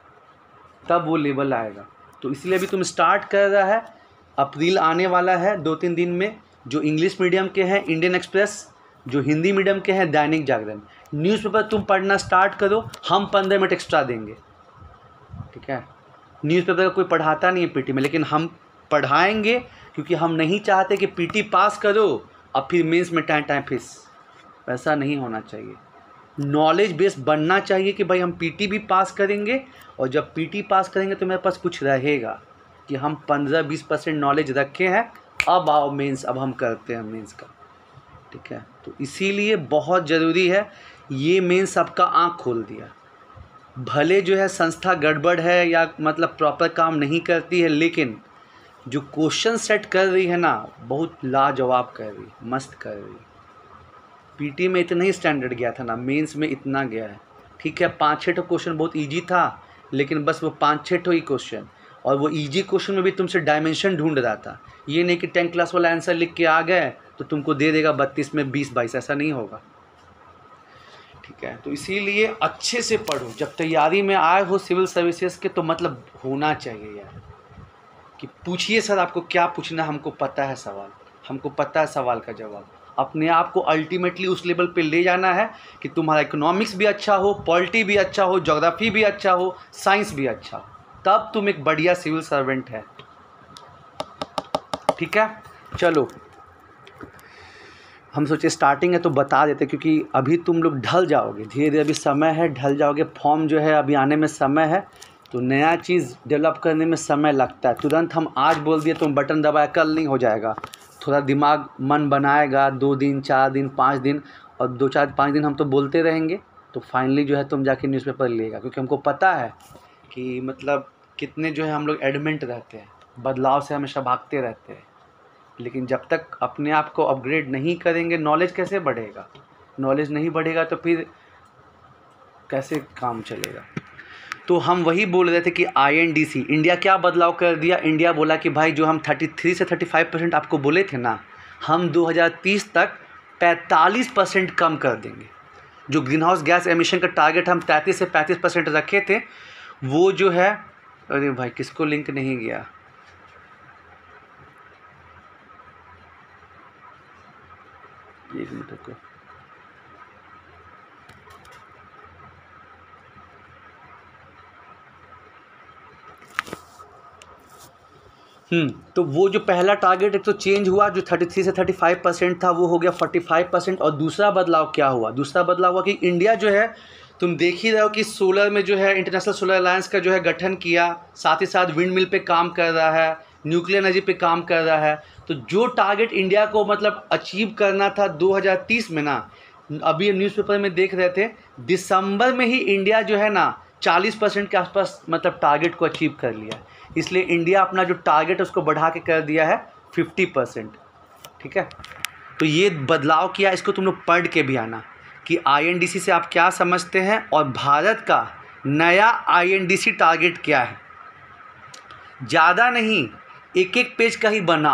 तब वो लेवल आएगा। तो इसलिए अभी तुम स्टार्ट कर रहा है, अप्रैल आने वाला है दो तीन दिन में। जो इंग्लिश मीडियम के हैं इंडियन एक्सप्रेस, जो हिंदी मीडियम के हैं दैनिक जागरण। न्यूज़पेपर तुम पढ़ना स्टार्ट करो, हम पंद्रह मिनट एक्स्ट्रा देंगे, ठीक है। न्यूज़पेपर कोई पढ़ाता नहीं है पीटी में, लेकिन हम पढ़ाएंगे, क्योंकि हम नहीं चाहते कि पीटी पास करो और फिर मेंस में टाइम टाइम फीस। ऐसा नहीं होना चाहिए। नॉलेज बेस बनना चाहिए कि भाई हम पीटी भी पास करेंगे, और जब पीटी पास करेंगे तो मेरे पास कुछ रहेगा कि हम पंद्रह बीस परसेंट नॉलेज रखे हैं, अब आओ मेंस, अब हम करते हैं मेंस का, ठीक है। तो इसीलिए बहुत ज़रूरी है, ये मेंस सबका आँख खोल दिया। भले जो है संस्था गड़बड़ है या मतलब प्रॉपर काम नहीं करती है, लेकिन जो क्वेश्चन सेट कर रही है ना, बहुत लाजवाब कर रही, मस्त कर रही। पीटी में इतना ही स्टैंडर्ड गया था ना, मेंस में इतना गया है, ठीक है। पाँच छः ठो क्वेश्चन बहुत इजी था, लेकिन बस वो पाँच छः ठो ही क्वेश्चन, और वो इजी क्वेश्चन में भी तुमसे डायमेंशन ढूंढ रहा था। ये नहीं कि टेंथ क्लास वाला आंसर लिख के आ गए तो तुमको दे देगा बत्तीस में बीस बाईस, ऐसा नहीं होगा, ठीक है। तो इसीलिए अच्छे से पढ़ो। जब तैयारी में आए हो सिविल सर्विसेज के, तो मतलब होना चाहिए यार कि पूछिए सर आपको क्या पूछना, हमको पता है सवाल, हमको पता है सवाल का जवाब। अपने आप को अल्टीमेटली उस लेवल पे ले जाना है कि तुम्हारा इकोनॉमिक्स भी अच्छा हो, पॉलिटी भी अच्छा हो, ज्योग्राफी भी अच्छा हो, साइंस भी अच्छा हो, तब तुम एक बढ़िया सिविल सर्वेंट है, ठीक है। चलो, हम सोचे स्टार्टिंग है तो बता देते, क्योंकि अभी तुम लोग ढल जाओगे धीरे धीरे, अभी समय है, ढल जाओगे। फॉर्म जो है अभी आने में समय है, तो नया चीज़ डेवलप करने में समय लगता है। तुरंत हम आज बोल दिए तुम बटन दबाया, कल नहीं हो जाएगा। थोड़ा दिमाग मन बनाएगा, दो दिन चार दिन पाँच दिन, और दो चार पाँच दिन हम तो बोलते रहेंगे, तो फाइनली जो है तुम जाके न्यूज़पेपर लेगा। क्योंकि हमको पता है कि मतलब कितने जो है हम लोग एडमेंट रहते हैं, बदलाव से हमेशा भागते रहते हैं, लेकिन जब तक अपने आप को अपग्रेड नहीं करेंगे, नॉलेज कैसे बढ़ेगा? नॉलेज नहीं बढ़ेगा तो फिर कैसे काम चलेगा? तो हम वही बोल रहे थे कि I N D C India क्या बदलाव कर दिया। इंडिया बोला कि भाई जो हम तैंतीस से पैंतीस परसेंट आपको बोले थे ना, हम दो हज़ार तीस तक पैंतालीस परसेंट कम कर देंगे। जो ग्रीन हाउस गैस एमिशन का टारगेट हम तैंतीस से पैंतीस परसेंट रखे थे, वो जो है, अरे भाई किसको लिंक नहीं गया, एक मिनट को, हम्म तो वो जो पहला टारगेट एक तो चेंज हुआ, जो तैंतीस से पैंतीस परसेंट था वो हो गया पैंतालीस परसेंट। और दूसरा बदलाव क्या हुआ? दूसरा बदलाव हुआ कि इंडिया जो है, तुम देख ही रहे हो कि सोलर में जो है इंटरनेशनल सोलर अलायंस का जो है गठन किया, साथ ही साथ विंड मिल पे काम कर रहा है, न्यूक्लियर एनर्जी पे काम कर रहा है। तो जो टारगेट इंडिया को मतलब अचीव करना था दो हज़ार तीस में ना, अभी न्यूज़पेपर में देख रहे थे, दिसंबर में ही इंडिया जो है ना चालीस परसेंट के आसपास मतलब टारगेट को अचीव कर लिया। इसलिए इंडिया अपना जो टारगेट उसको बढ़ा के कर दिया है पचास परसेंट, ठीक है। तो ये बदलाव किया, इसको तुम लोग पढ़ के भी आना कि आई एन डी सी से आप क्या समझते हैं और भारत का नया I N D C target क्या है। ज़्यादा नहीं, एक एक पेज का ही बनाओ,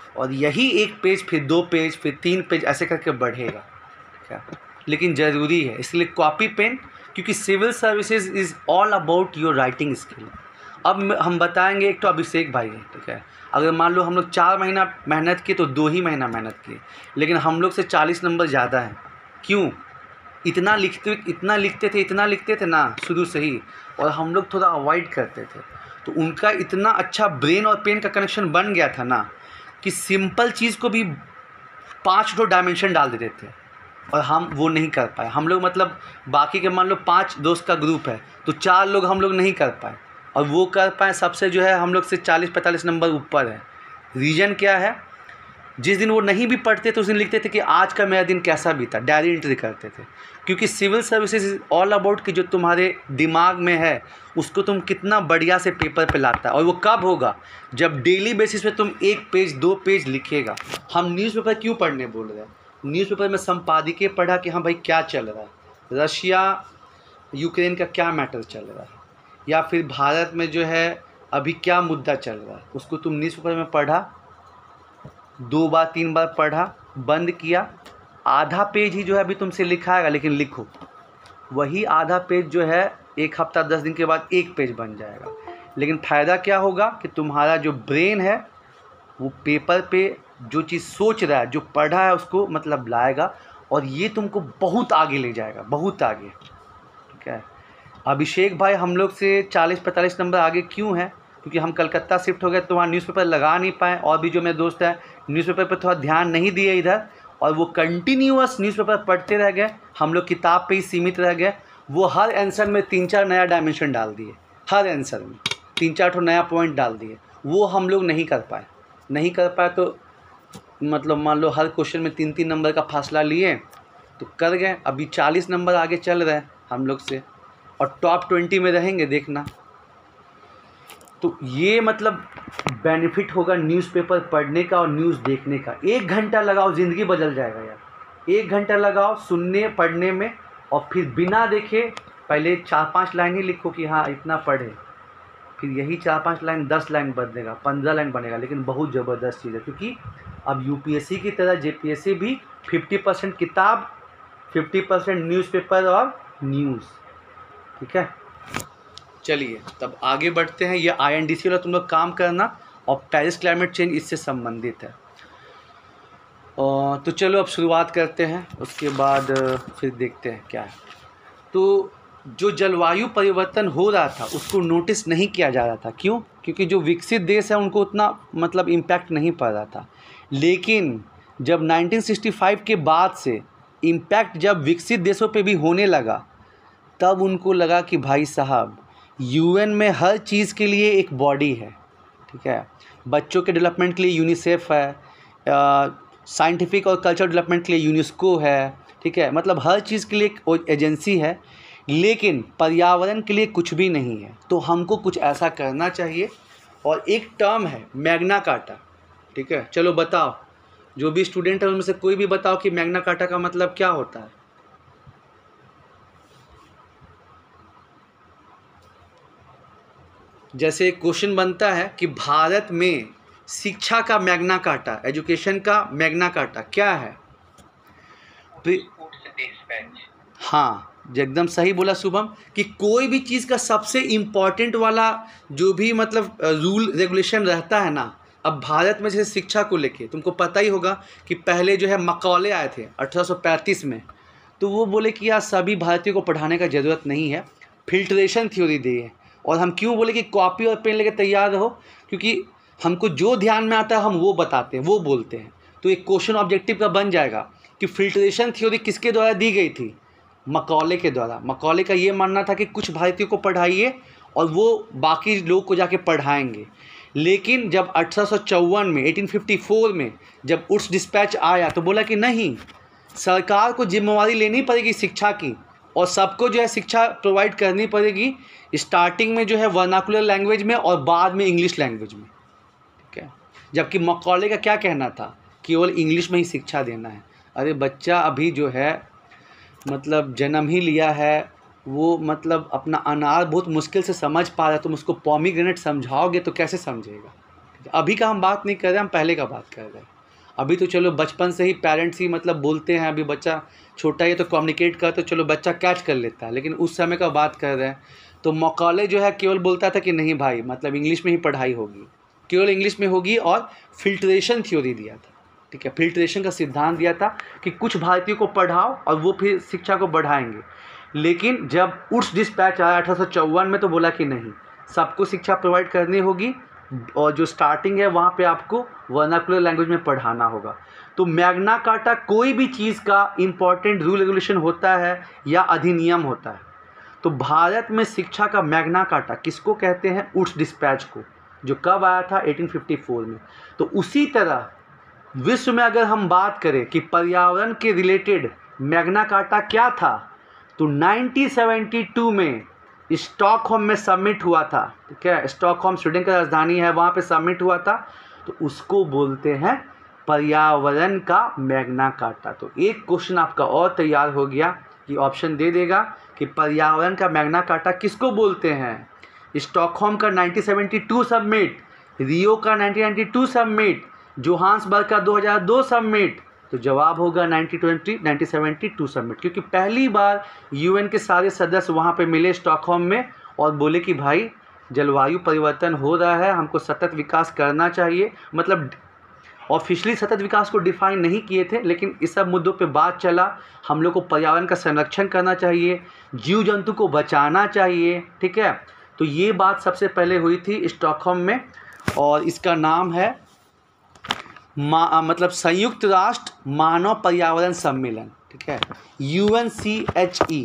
और यही एक पेज फिर दो पेज फिर तीन पेज ऐसे करके बढ़ेगा क्या, लेकिन ज़रूरी है इसलिए कॉपी पेन, क्योंकि civil services is all about your writing skill. अब हम बताएंगे, एक तो अभिषेक भाई है, ठीक है, अगर मान लो हम लोग चार महीना मेहनत किए तो दो ही महीना मेहनत किए, लेकिन हम लोग से चालीस नंबर ज़्यादा हैं। क्यों? इतना लिखते इतना लिखते थे इतना लिखते थे ना शुरू से ही, और हम लोग थोड़ा अवॉइड करते थे, तो उनका इतना अच्छा ब्रेन और पेन का कनेक्शन बन गया था ना कि सिंपल चीज़ को भी पाँच दो डायमेंशन डाल देते थे, और हम वो नहीं कर पाए। हम लोग मतलब बाकी के मान लो पाँच दोस्त का ग्रुप है तो चार लोग हम लोग नहीं कर पाए, और वो कर पाए सबसे जो है हम लोग से चालीस पैंतालीस नंबर ऊपर है। रीज़न क्या है? जिस दिन वो नहीं भी पढ़ते तो उस दिन लिखते थे कि आज का मेरा दिन कैसा बीता, डायरी एंट्री करते थे। क्योंकि civil services is all about कि जो तुम्हारे दिमाग में है उसको तुम कितना बढ़िया से पेपर पे लाता है, और वो कब होगा? जब डेली बेसिस पे तुम एक पेज दो पेज लिखेगा। हम न्यूज़पेपर क्यों पढ़ने बोल रहे हैं? न्यूज़पेपर में संपादकीय पढ़ा कि हाँ भाई क्या चल रहा है, रशिया यूक्रेन का क्या मैटर चल रहा है, या फिर भारत में जो है अभी क्या मुद्दा चल रहा है, उसको तुम न्यूज़पेपर में पढ़ा, दो बार तीन बार पढ़ा, बंद किया, आधा पेज ही जो है अभी तुमसे लिखाएगा, लेकिन लिखो। वही आधा पेज जो है एक हफ्ता दस दिन के बाद एक पेज बन जाएगा, लेकिन फ़ायदा क्या होगा कि तुम्हारा जो ब्रेन है वो पेपर पे जो चीज़ सोच रहा है, जो पढ़ा है, उसको मतलब लाएगा, और ये तुमको बहुत आगे ले जाएगा, बहुत आगे। ठीक है, अभिषेक भाई हम लोग से चालीस पैंतालीस नंबर आगे क्यों हैं? क्योंकि हम कलकत्ता शिफ्ट हो गए तो वहाँ न्यूज़पेपर लगा नहीं पाए, और भी जो मेरे दोस्त हैं न्यूज़पेपर पर थोड़ा ध्यान नहीं दिए इधर, और वो कंटिन्यूअस न्यूज़पेपर पढ़ते रह गए, हम लोग किताब पे ही सीमित रह गए। वो हर आंसर में तीन चार नया डायमेंशन डाल दिए, हर आंसर में तीन चार ठो नया पॉइंट डाल दिए, वो हम लोग नहीं कर पाए नहीं कर पाए तो मतलब मान लो हर क्वेश्चन में तीन तीन नंबर का फासला लिए तो कर गए। अभी चालीस नंबर आगे चल रहे हैं हम लोग से, और टॉप ट्वेंटी में रहेंगे, देखना। तो ये मतलब बेनिफिट होगा न्यूज़पेपर पढ़ने का और न्यूज़ देखने का। एक घंटा लगाओ, ज़िंदगी बदल जाएगा यार। एक घंटा लगाओ सुनने पढ़ने में, और फिर बिना देखे पहले चार पांच लाइन ही लिखो कि हाँ इतना पढ़े, फिर यही चार पांच लाइन दस लाइन बनेगा, पंद्रह लाइन बनेगा, लेकिन बहुत ज़बरदस्त चीज़ है। क्योंकि अब यूपीएससी की तरह जेपीएससी भी फिफ्टी परसेंट किताब, फिफ्टी परसेंट न्यूज़पेपर और न्यूज़। ठीक है, चलिए तब आगे बढ़ते हैं। ये आईएनडीसी वाला तुम लोग काम करना, और पेरिस क्लाइमेट चेंज इससे संबंधित है। और तो चलो अब शुरुआत करते हैं, उसके बाद फिर देखते हैं क्या है। तो जो जलवायु परिवर्तन हो रहा था उसको नोटिस नहीं किया जा रहा था। क्यों? क्योंकि जो विकसित देश है उनको उतना मतलब इम्पैक्ट नहीं पड़ रहा था। लेकिन जब नाइनटीन सिक्सटी फाइव के बाद से इम्पैक्ट जब विकसित देशों पे भी होने लगा, तब उनको लगा कि भाई साहब यूएन में हर चीज़ के लिए एक बॉडी है। ठीक है, बच्चों के डेवलपमेंट के लिए यूनिसेफ है, साइंटिफिक और कल्चरल डेवलपमेंट के लिए यूनेस्को है। ठीक है, मतलब हर चीज़ के लिए एक एजेंसी है, लेकिन पर्यावरण के लिए कुछ भी नहीं है। तो हमको कुछ ऐसा करना चाहिए, और एक टर्म है मैग्ना कार्टा। ठीक है, चलो बताओ, जो भी स्टूडेंट है उनमें से कोई भी बताओ कि मैग्ना कार्टा का मतलब क्या होता है। जैसे क्वेश्चन बनता है कि भारत में शिक्षा का मैग्ना कार्टा, एजुकेशन का मैग्ना कार्टा क्या है? हाँ, एकदम सही बोला शुभम, कि कोई भी चीज़ का सबसे इम्पॉर्टेंट वाला जो भी मतलब रूल रेगुलेशन रहता है ना। अब भारत में जैसे शिक्षा को लेके तुमको पता ही होगा कि पहले जो है मकौले आए थे अठारह सौ पैंतीस में, तो वो बोले कि यार सभी भारतीयों को पढ़ाने का ज़रूरत नहीं है, फिल्ट्रेशन थ्योरी दिए। और हम क्यों बोले कि कॉपी और पेन लेके तैयार रहो? क्योंकि हमको जो ध्यान में आता है हम वो बताते हैं, वो बोलते हैं। तो एक क्वेश्चन ऑब्जेक्टिव का बन जाएगा कि फिल्ट्रेशन थ्योरी किसके द्वारा दी गई थी? मकौले के द्वारा। मकौले का ये मानना था कि कुछ भारतीयों को पढ़ाइए और वो बाकी लोग को जाके पढ़ाएंगे। लेकिन जब अठारह सौ चौवन में अठारह सौ चौवन में जब उड्स डिस्पैच आया तो बोला कि नहीं, सरकार को जिम्मेवारी लेनी पड़ेगी शिक्षा की, और सबको जो है शिक्षा प्रोवाइड करनी पड़ेगी, स्टार्टिंग में जो है वर्नाकुलर लैंग्वेज में और बाद में इंग्लिश लैंग्वेज में। ठीक है, जबकि मकौले का क्या कहना था? केवल इंग्लिश में ही शिक्षा देना है। अरे बच्चा अभी जो है मतलब जन्म ही लिया है, वो मतलब अपना अनार बहुत मुश्किल से समझ पा रहा है, तुम उसको पॉमीग्रेनेट समझाओगे तो कैसे समझेगा? अभी का हम बात नहीं कर रहे, हम पहले का बात कर रहे हैं। अभी तो चलो बचपन से ही पेरेंट्स ही मतलब बोलते हैं, अभी बच्चा छोटा है तो कम्युनिकेट कर तो चलो बच्चा कैच कर लेता है, लेकिन उस समय का बात कर रहे हैं तो मौकाले जो है केवल बोलता था कि नहीं भाई मतलब इंग्लिश में ही पढ़ाई होगी, केवल इंग्लिश में होगी, और फिल्ट्रेशन थ्योरी दिया था, ठीक है, फिल्ट्रेशन का सिद्धांत दिया था कि कुछ भारतीयों को पढ़ाओ और वो फिर शिक्षा को बढ़ाएंगे। लेकिन जब उड्स डिस्पैच आया अठारह सौ चौवन में तो बोला कि नहीं, सबको शिक्षा प्रोवाइड करनी होगी और जो स्टार्टिंग है वहाँ पे आपको वर्नाकुलर लैंग्वेज में पढ़ाना होगा। तो मैग्ना कार्टा कोई भी चीज़ का इम्पॉर्टेंट रूल रेगुलेशन होता है या अधिनियम होता है, तो भारत में शिक्षा का मैग्ना कार्टा किसको कहते हैं? उड्स डिस्पैच को, जो कब आया था? अठारह सौ चौवन में। तो उसी तरह विश्व में अगर हम बात करें कि पर्यावरण के रिलेटेड मैग्ना कार्टा क्या था, तो उन्नीस सौ बहत्तर में स्टॉकहोम में सबमिट हुआ था, ठीक है, स्टॉकहोम स्वीडन का राजधानी है, वहाँ पे सबमिट हुआ था, तो उसको बोलते हैं पर्यावरण का मैग्ना कार्टा। तो एक क्वेश्चन आपका और तैयार हो गया कि ऑप्शन दे देगा कि पर्यावरण का मैग्ना कार्टा किसको बोलते हैं? स्टॉकहोम का उन्नीस सौ बहत्तर सबमिट, रियो का उन्नीस सौ बानवे सबमिट, जोहान्सबर्ग का दो हज़ार दो सबमिट। तो जवाब होगा उन्नीस सौ बीस उन्नीस सौ बहत्तर सबमिट, क्योंकि पहली बार यूएन के सारे सदस्य वहाँ पे मिले स्टॉकहोम में और बोले कि भाई जलवायु परिवर्तन हो रहा है, हमको सतत विकास करना चाहिए। मतलब ऑफिशियली सतत विकास को डिफाइन नहीं किए थे, लेकिन इस सब मुद्दों पे बात चला, हम लोग को पर्यावरण का संरक्षण करना चाहिए, जीव जंतु को बचाना चाहिए, ठीक है। तो ये बात सबसे पहले हुई थी स्टॉकहोम में, और इसका नाम है मा मतलब संयुक्त राष्ट्र मानव पर्यावरण सम्मेलन, ठीक है, U N C H E.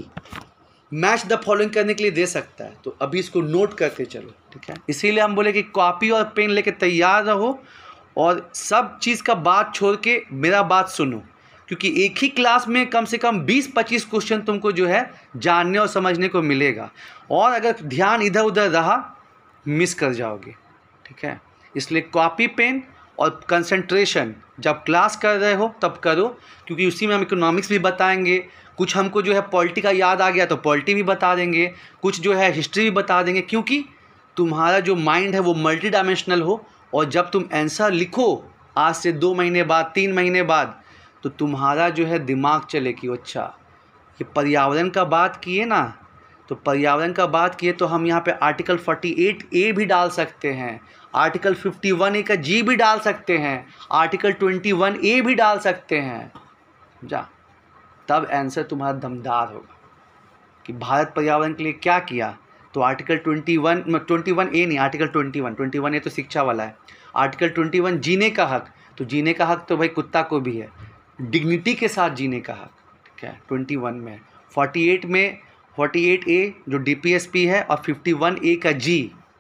Match the following करने के लिए दे सकता है, तो अभी इसको नोट करते चलो, ठीक है। इसीलिए हम बोले कि कॉपी और पेन लेके तैयार रहो और सब चीज़ का बात छोड़ के मेरा बात सुनो, क्योंकि एक ही क्लास में कम से कम बीस पच्चीस क्वेश्चन तुमको जो है जानने और समझने को मिलेगा, और अगर ध्यान इधर उधर रहा मिस कर जाओगे, ठीक है। इसलिए कॉपी पेन और कंसंट्रेशन जब क्लास कर रहे हो तब करो, क्योंकि उसी में हम इकोनॉमिक्स भी बताएंगे, कुछ हमको जो है पॉलिटी का याद आ गया तो पॉलिटी भी बता देंगे, कुछ जो है हिस्ट्री भी बता देंगे, क्योंकि तुम्हारा जो माइंड है वो मल्टी डायमेंशनल हो, और जब तुम आंसर लिखो आज से दो महीने बाद तीन महीने बाद, तो तुम्हारा जो है दिमाग चले कि अच्छा ये पर्यावरण का बात किए ना, तो पर्यावरण का बात किए तो हम यहाँ पे आर्टिकल अड़तालीस ए भी डाल सकते हैं, आर्टिकल इक्यावन ए का जी भी डाल सकते हैं, आर्टिकल इक्कीस ए भी डाल सकते हैं, जा तब आंसर तुम्हारा दमदार होगा कि भारत पर्यावरण के लिए क्या किया। तो आर्टिकल इक्कीस इक्कीस ए नहीं, आर्टिकल इक्कीस इक्कीस ए तो शिक्षा वाला है, आर्टिकल इक्कीस जीने का हक, तो जीने का हक तो भाई कुत्ता को भी है, डिग्निटी के साथ जीने का हक, ठीक है, इक्कीस में, अड़तालीस में अड़तालीस ए जो डी पी एस पी है और इक्यावन ए का जी,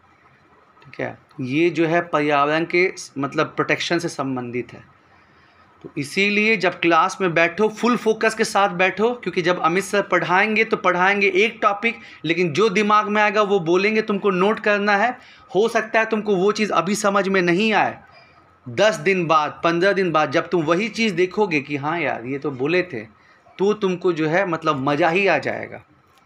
ठीक है, ये जो है पर्यावरण के मतलब प्रोटेक्शन से संबंधित है। तो इसीलिए जब क्लास में बैठो फुल फोकस के साथ बैठो, क्योंकि जब अमित सर पढ़ाएंगे तो पढ़ाएंगे एक टॉपिक, लेकिन जो दिमाग में आएगा वो बोलेंगे, तुमको नोट करना है। हो सकता है तुमको वो चीज़ अभी समझ में नहीं आए, दस दिन बाद पंद्रह दिन बाद जब तुम वही चीज़ देखोगे कि हाँ यार ये तो बोले थे, तो तुमको जो है मतलब मज़ा ही आ जाएगा।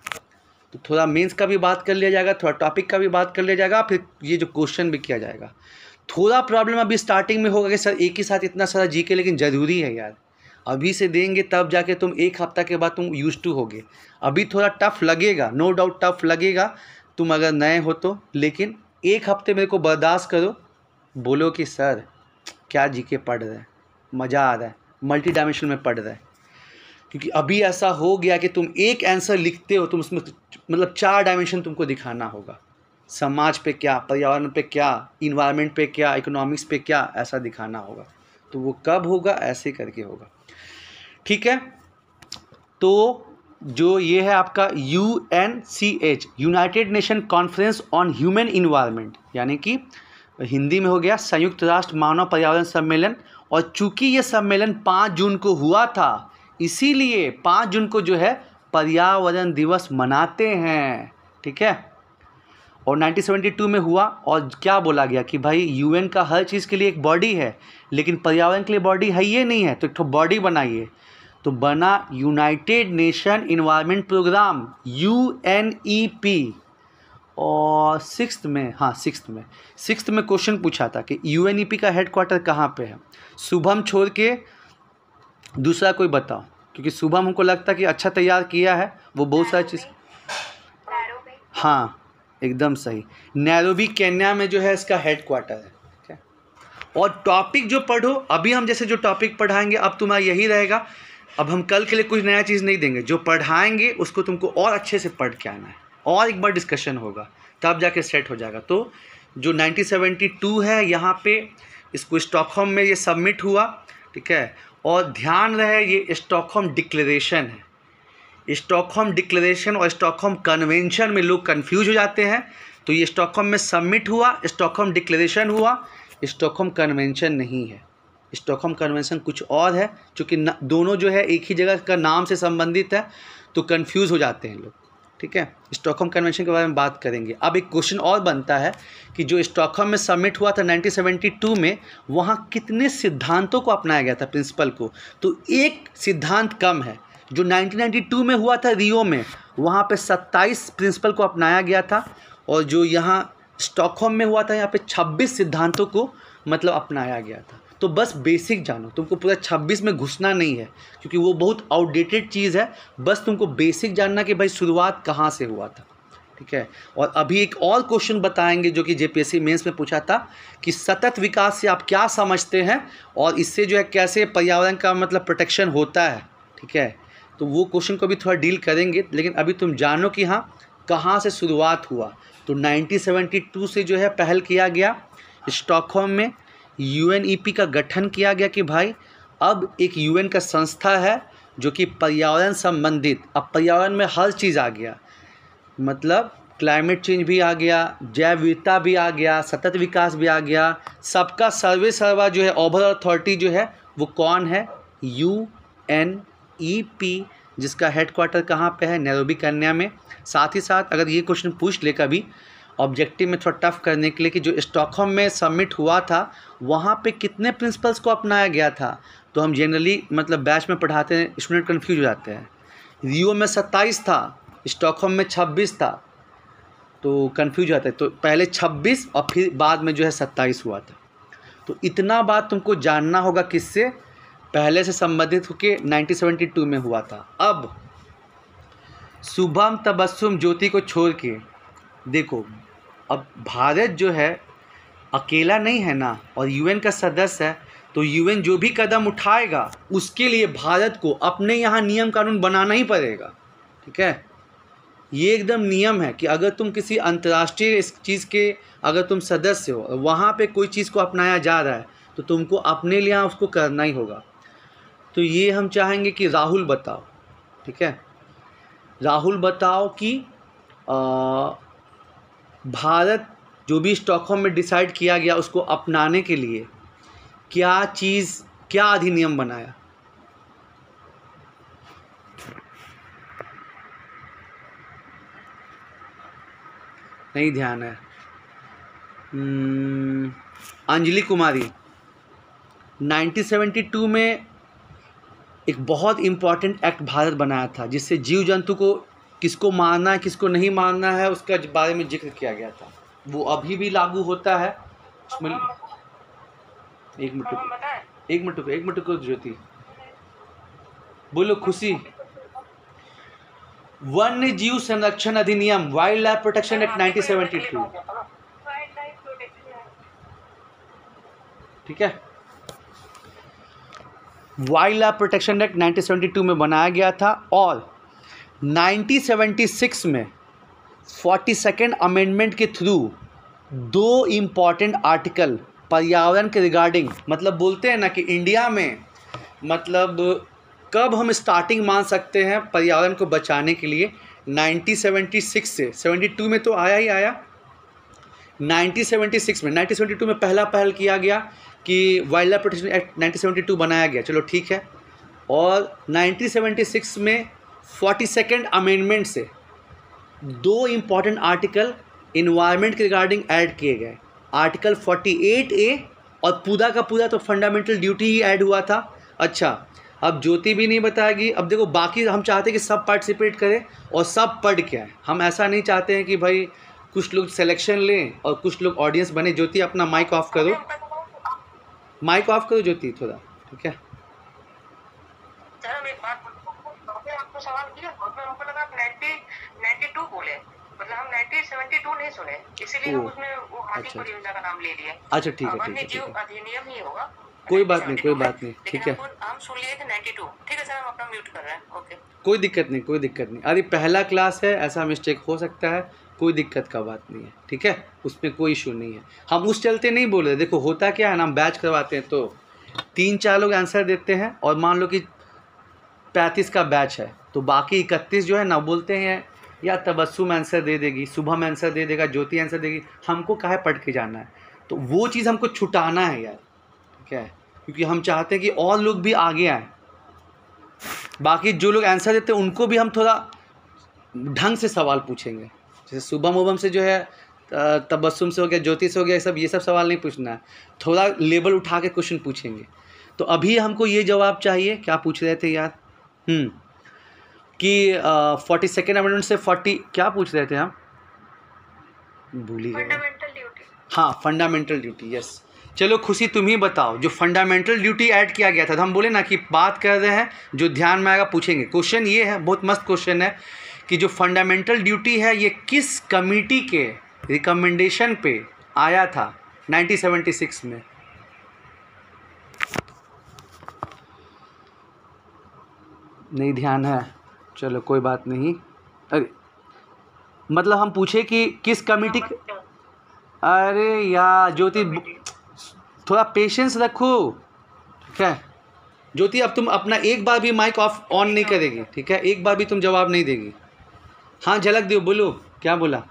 तो थोड़ा मेंस का भी बात कर लिया जाएगा, थोड़ा टॉपिक का भी बात कर लिया जाएगा, फिर ये जो क्वेश्चन भी किया जाएगा। थोड़ा प्रॉब्लम अभी स्टार्टिंग में होगा कि सर एक ही साथ इतना सारा जीके, लेकिन ज़रूरी है यार, अभी से देंगे तब जाके तुम एक हफ्ता के बाद तुम यूज टू होगे। अभी थोड़ा टफ लगेगा, नो डाउट टफ लगेगा तुम अगर नए हो तो, लेकिन एक हफ्ते मेरे को बर्दाश्त करो, बोलो कि सर क्या जीके पढ़ रहे हैं, मज़ा आ रहा है, मल्टी डायमेंशन में पढ़ रहे हैं। क्योंकि अभी ऐसा हो गया कि तुम एक आंसर लिखते हो, तुम उसमें मतलब चार डायमेंशन तुमको दिखाना होगा, समाज पे क्या, पर्यावरण पे क्या, इन्वायरमेंट पे क्या, इकोनॉमिक्स पे क्या, ऐसा दिखाना होगा। तो वो कब होगा? ऐसे करके होगा, ठीक है। तो जो ये है आपका U N C H, united nation conference on human environment, यानी कि हिंदी में हो गया संयुक्त राष्ट्र मानव पर्यावरण सम्मेलन। और चूंकि ये सम्मेलन पाँच जून को हुआ था, इसीलिए पाँच जून को जो है पर्यावरण दिवस मनाते हैं, ठीक है। और उन्नीस सौ बहत्तर में हुआ, और क्या बोला गया कि भाई यूएन का हर चीज़ के लिए एक बॉडी है, लेकिन पर्यावरण के लिए बॉडी है ये नहीं है, तो एक तो बॉडी बनाइए। तो बना united nation environment programme, U N E P. और सिक्स्थ में, हाँ सिक्स्थ में सिक्स्थ में क्वेश्चन पूछा था कि यूएनईपी का हेडक्वार्टर कहाँ पे है। शुभम छोड़ के दूसरा कोई बताओ, क्योंकि शुभम हमको लगता है कि अच्छा तैयार किया है, वो बहुत सारी चीज़। हाँ एकदम सही, नैरोबी केन्या में जो है इसका हेडक्वार्टर है। ठीक है, और टॉपिक जो पढ़ो, अभी हम जैसे जो टॉपिक पढ़ाएंगे अब तुम्हारा यही रहेगा। अब हम कल के लिए कुछ नया चीज़ नहीं देंगे, जो पढ़ाएंगे उसको तुमको और अच्छे से पढ़ के आना है, और एक बार डिस्कशन होगा तब जाके सेट हो जाएगा। तो जो नाइनटीन सेवेंटी टू है यहाँ पे, इसको स्टॉकहोम में ये सबमिट हुआ। ठीक है, और ध्यान रहे ये स्टॉकहोम डिक्लेरेशन है। स्टॉकहोम डिक्लेरेशन और स्टॉकहोम कन्वेंशन में लोग कंफ्यूज हो जाते हैं। तो ये स्टॉकहोम में सबमिट हुआ, स्टॉकहोम डिक्लेरेशन हुआ, स्टॉकहोम कन्वेंशन नहीं है। स्टॉकहोम कन्वेंशन कुछ और है, क्योंकि दोनों जो है एक ही जगह का नाम से संबंधित है, तो कंफ्यूज हो जाते हैं लोग। ठीक है, स्टॉकहोम कन्वेंशन के बारे में बात करेंगे। अब एक क्वेश्चन और बनता है कि जो स्टॉकहोम में सबमिट हुआ था नाइनटीन सेवेंटी टू में, वहाँ कितने सिद्धांतों को अपनाया गया था, प्रिंसिपल को। तो एक सिद्धांत कम है। जो नाइनटीन नाइंटी टू में हुआ था रियो में, वहाँ पे सत्ताईस प्रिंसिपल को अपनाया गया था, और जो यहाँ स्टॉकहोम में हुआ था यहाँ पे छब्बीस सिद्धांतों को मतलब अपनाया गया था। तो बस बेसिक जानो, तुमको पूरा छब्बीस में घुसना नहीं है, क्योंकि वो बहुत आउटडेटेड चीज़ है। बस तुमको बेसिक जानना कि भाई शुरुआत कहाँ से हुआ था। ठीक है, और अभी एक और क्वेश्चन बताएंगे जो कि जेपीएससी मेंस में पूछा था कि सतत विकास से आप क्या समझते हैं, और इससे जो है कैसे पर्यावरण का मतलब प्रोटेक्शन होता है। ठीक है, तो वो क्वेश्चन को भी थोड़ा डील करेंगे, लेकिन अभी तुम जानो कि हाँ कहाँ से शुरुआत हुआ। तो नाइनटीन सेवेंटी टू से जो है पहल किया गया, स्टॉकहोम में यूएनईपी का गठन किया गया कि भाई अब एक यूएन का संस्था है जो कि पर्यावरण संबंधित, अब पर्यावरण में हर चीज़ आ गया, मतलब क्लाइमेट चेंज भी आ गया, जैव विविधता भी आ गया, सतत विकास भी आ गया। सबका सर्वे सर्वा जो है ओवरऑल अथॉरिटी जो है वो कौन है, यूएनईपी, जिसका हेडक्वार्टर कहाँ पे है, नैरोबी केन्या में। साथ ही साथ अगर ये क्वेश्चन पूछ ले कभी ऑब्जेक्टिव में थोड़ा टफ करने के लिए कि जो स्टॉकहोम में सबमिट हुआ था वहाँ पे कितने प्रिंसिपल्स को अपनाया गया था, तो हम जनरली मतलब बैच में पढ़ाते हैं, स्टूडेंट कंफ्यूज हो जाते हैं। रियो में सत्ताईस था, स्टॉकहोम में छब्बीस था, तो कंफ्यूज हो जाता है। तो पहले छब्बीस और फिर बाद में जो है सत्ताईस हुआ था। तो इतना बात तुमको जानना होगा, किससे पहले से संबंधित होकर नाइनटीन सेवेंटी टू में हुआ था। अब शुभम तबस्सुम ज्योति को छोड़ के देखो, अब भारत जो है अकेला नहीं है ना, और यूएन का सदस्य है, तो यूएन जो भी कदम उठाएगा उसके लिए भारत को अपने यहाँ नियम कानून बनाना ही पड़ेगा। ठीक है, ये एकदम नियम है कि अगर तुम किसी अंतर्राष्ट्रीय इस चीज़ के अगर तुम सदस्य हो, वहाँ पे कोई चीज़ को अपनाया जा रहा है, तो तुमको अपने लिए उसको करना ही होगा। तो ये हम चाहेंगे कि राहुल बताओ। ठीक है, राहुल बताओ कि आ, भारत जो भी स्टॉकहोम में डिसाइड किया गया उसको अपनाने के लिए क्या चीज़, क्या अधिनियम बनाया। नहीं ध्यान है। Anjali Kumari, nineteen seventy two में एक बहुत इम्पॉर्टेंट एक्ट भारत बनाया था, जिससे जीव जंतु को किसको मारना है किसको नहीं मारना है उसका बारे में जिक्र किया गया था। वो अभी भी लागू होता है। उसमें एक मिनट एक मिनट को एक मिनट को ज्योति बोलो। खुशी, वन्य जीव संरक्षण अधिनियम, wildlife protection act nineteen seventy two. ठीक है, wildlife protection act nineteen seventy two में बनाया गया था, और नाइनटीन सेवेंटी सिक्स में फोर्टी सेकेंड अमेंडमेंट के थ्रू दो इम्पॉर्टेंट आर्टिकल पर्यावरण के रिगार्डिंग, मतलब बोलते हैं ना कि इंडिया में मतलब कब हम स्टार्टिंग मान सकते हैं पर्यावरण को बचाने के लिए, नाइनटीन सेवेंटी सिक्स से। सेवेंटी टू में तो आया ही आया, नाइनटीन सेवेंटी सिक्स में नाइनटीन सेवेंटी टू में पहला पहल किया गया कि wildlife protection act nineteen seventy two बनाया गया, चलो ठीक है। और नाइनटीन सेवेंटी सिक्स में फोर्टी सेकेंड अमेंडमेंट से दो इम्पॉर्टेंट आर्टिकल इन्वायरमेंट के रिगार्डिंग ऐड किए गए, आर्टिकल फोर्टी एट ए, और पूरा का पूरा तो फंडामेंटल ड्यूटी ही ऐड हुआ था। अच्छा, अब ज्योति भी नहीं बताएगी। अब देखो, बाकी हम चाहते हैं कि सब पार्टिसिपेट करें और सब पढ़ के आए। हम ऐसा नहीं चाहते हैं कि भाई कुछ लोग सिलेक्शन लें और कुछ लोग ऑडियंस बने। ज्योति अपना माइक ऑफ करो, माइक ऑफ करो ज्योति थोड़ा, ठीक है। आपको सवाल किया उसमें हमको लगा आप नाइंटी नाइंटी टू बोले, मतलब हम नाइंटी सेवेंटी टू नहीं सुने, इसीलिए हम उसमें वो हाथी परियोजना का नाम ले लिए। अच्छा ठीक है, वन्य जीव अधिनियम ही होगा, कोई बात नहीं, कोई बात नहीं, ठीक है। हम सुन लिए थे नाइंटी टू। ठीक है सर, हम अपना म्यूट कर रहे हैं। ओके, कोई दिक्कत नहीं, कोई दिक्कत नहीं। अरे पहला क्लास है, ऐसा मिस्टेक हो सकता है, कोई दिक्कत का बात नहीं है, ठीक है, उसमें कोई इशू नहीं है। हम उस चलते नहीं बोल रहे। देखो होता क्या है ना, हम बैच करवाते हैं तो तीन चार लोग आंसर देते हैं और मान लो कि पैंतीस का बैच है तो बाकी इकतीस जो है ना बोलते हैं या तबस्सुम आंसर दे देगी, शुभम आंसर दे देगा, ज्योति आंसर देगी, हमको काहे पढ़ के जाना है। तो वो चीज़ हमको छुटाना है यार, ठीक है, क्योंकि हम चाहते हैं कि और लोग भी आगे आएँ। बाकी जो लोग आंसर देते हैं उनको भी हम थोड़ा ढंग से सवाल पूछेंगे। जैसे शुभम उभम से जो है, तबस्सुम से हो गया, ज्योति से हो गया, ये सब ये सब सवाल नहीं पूछना है, थोड़ा लेवल उठा के क्वेश्चन पूछेंगे। तो अभी हमको ये जवाब चाहिए, क्या पूछ रहे थे यार, हम्म कि फोर्टी सेकेंड अमेंडमेंट से फोर्टी क्या पूछ रहे थे हम, भूल ही गए। फंडामेंटल ड्यूटी, हाँ फंडामेंटल ड्यूटी, यस। चलो खुशी तुम ही बताओ, जो फंडामेंटल ड्यूटी ऐड किया गया था, तो हम बोले ना कि बात कर रहे हैं, जो ध्यान में आएगा पूछेंगे। क्वेश्चन ये है, बहुत मस्त क्वेश्चन है, कि जो फंडामेंटल ड्यूटी है ये किस कमेटी के रिकमेंडेशन पे आया था नाइनटीन सेवेंटी सिक्स में। नहीं ध्यान है, चलो कोई बात नहीं। अरे मतलब हम पूछे कि किस कमेटी, अरे यार ज्योति थोड़ा पेशेंस रखो, ठीक है। ज्योति अब तुम अपना एक बार भी माइक ऑफ ऑन नहीं करेगी, ठीक है, एक बार भी तुम जवाब नहीं देगी। हाँ झलक दो, बोलो क्या बोला।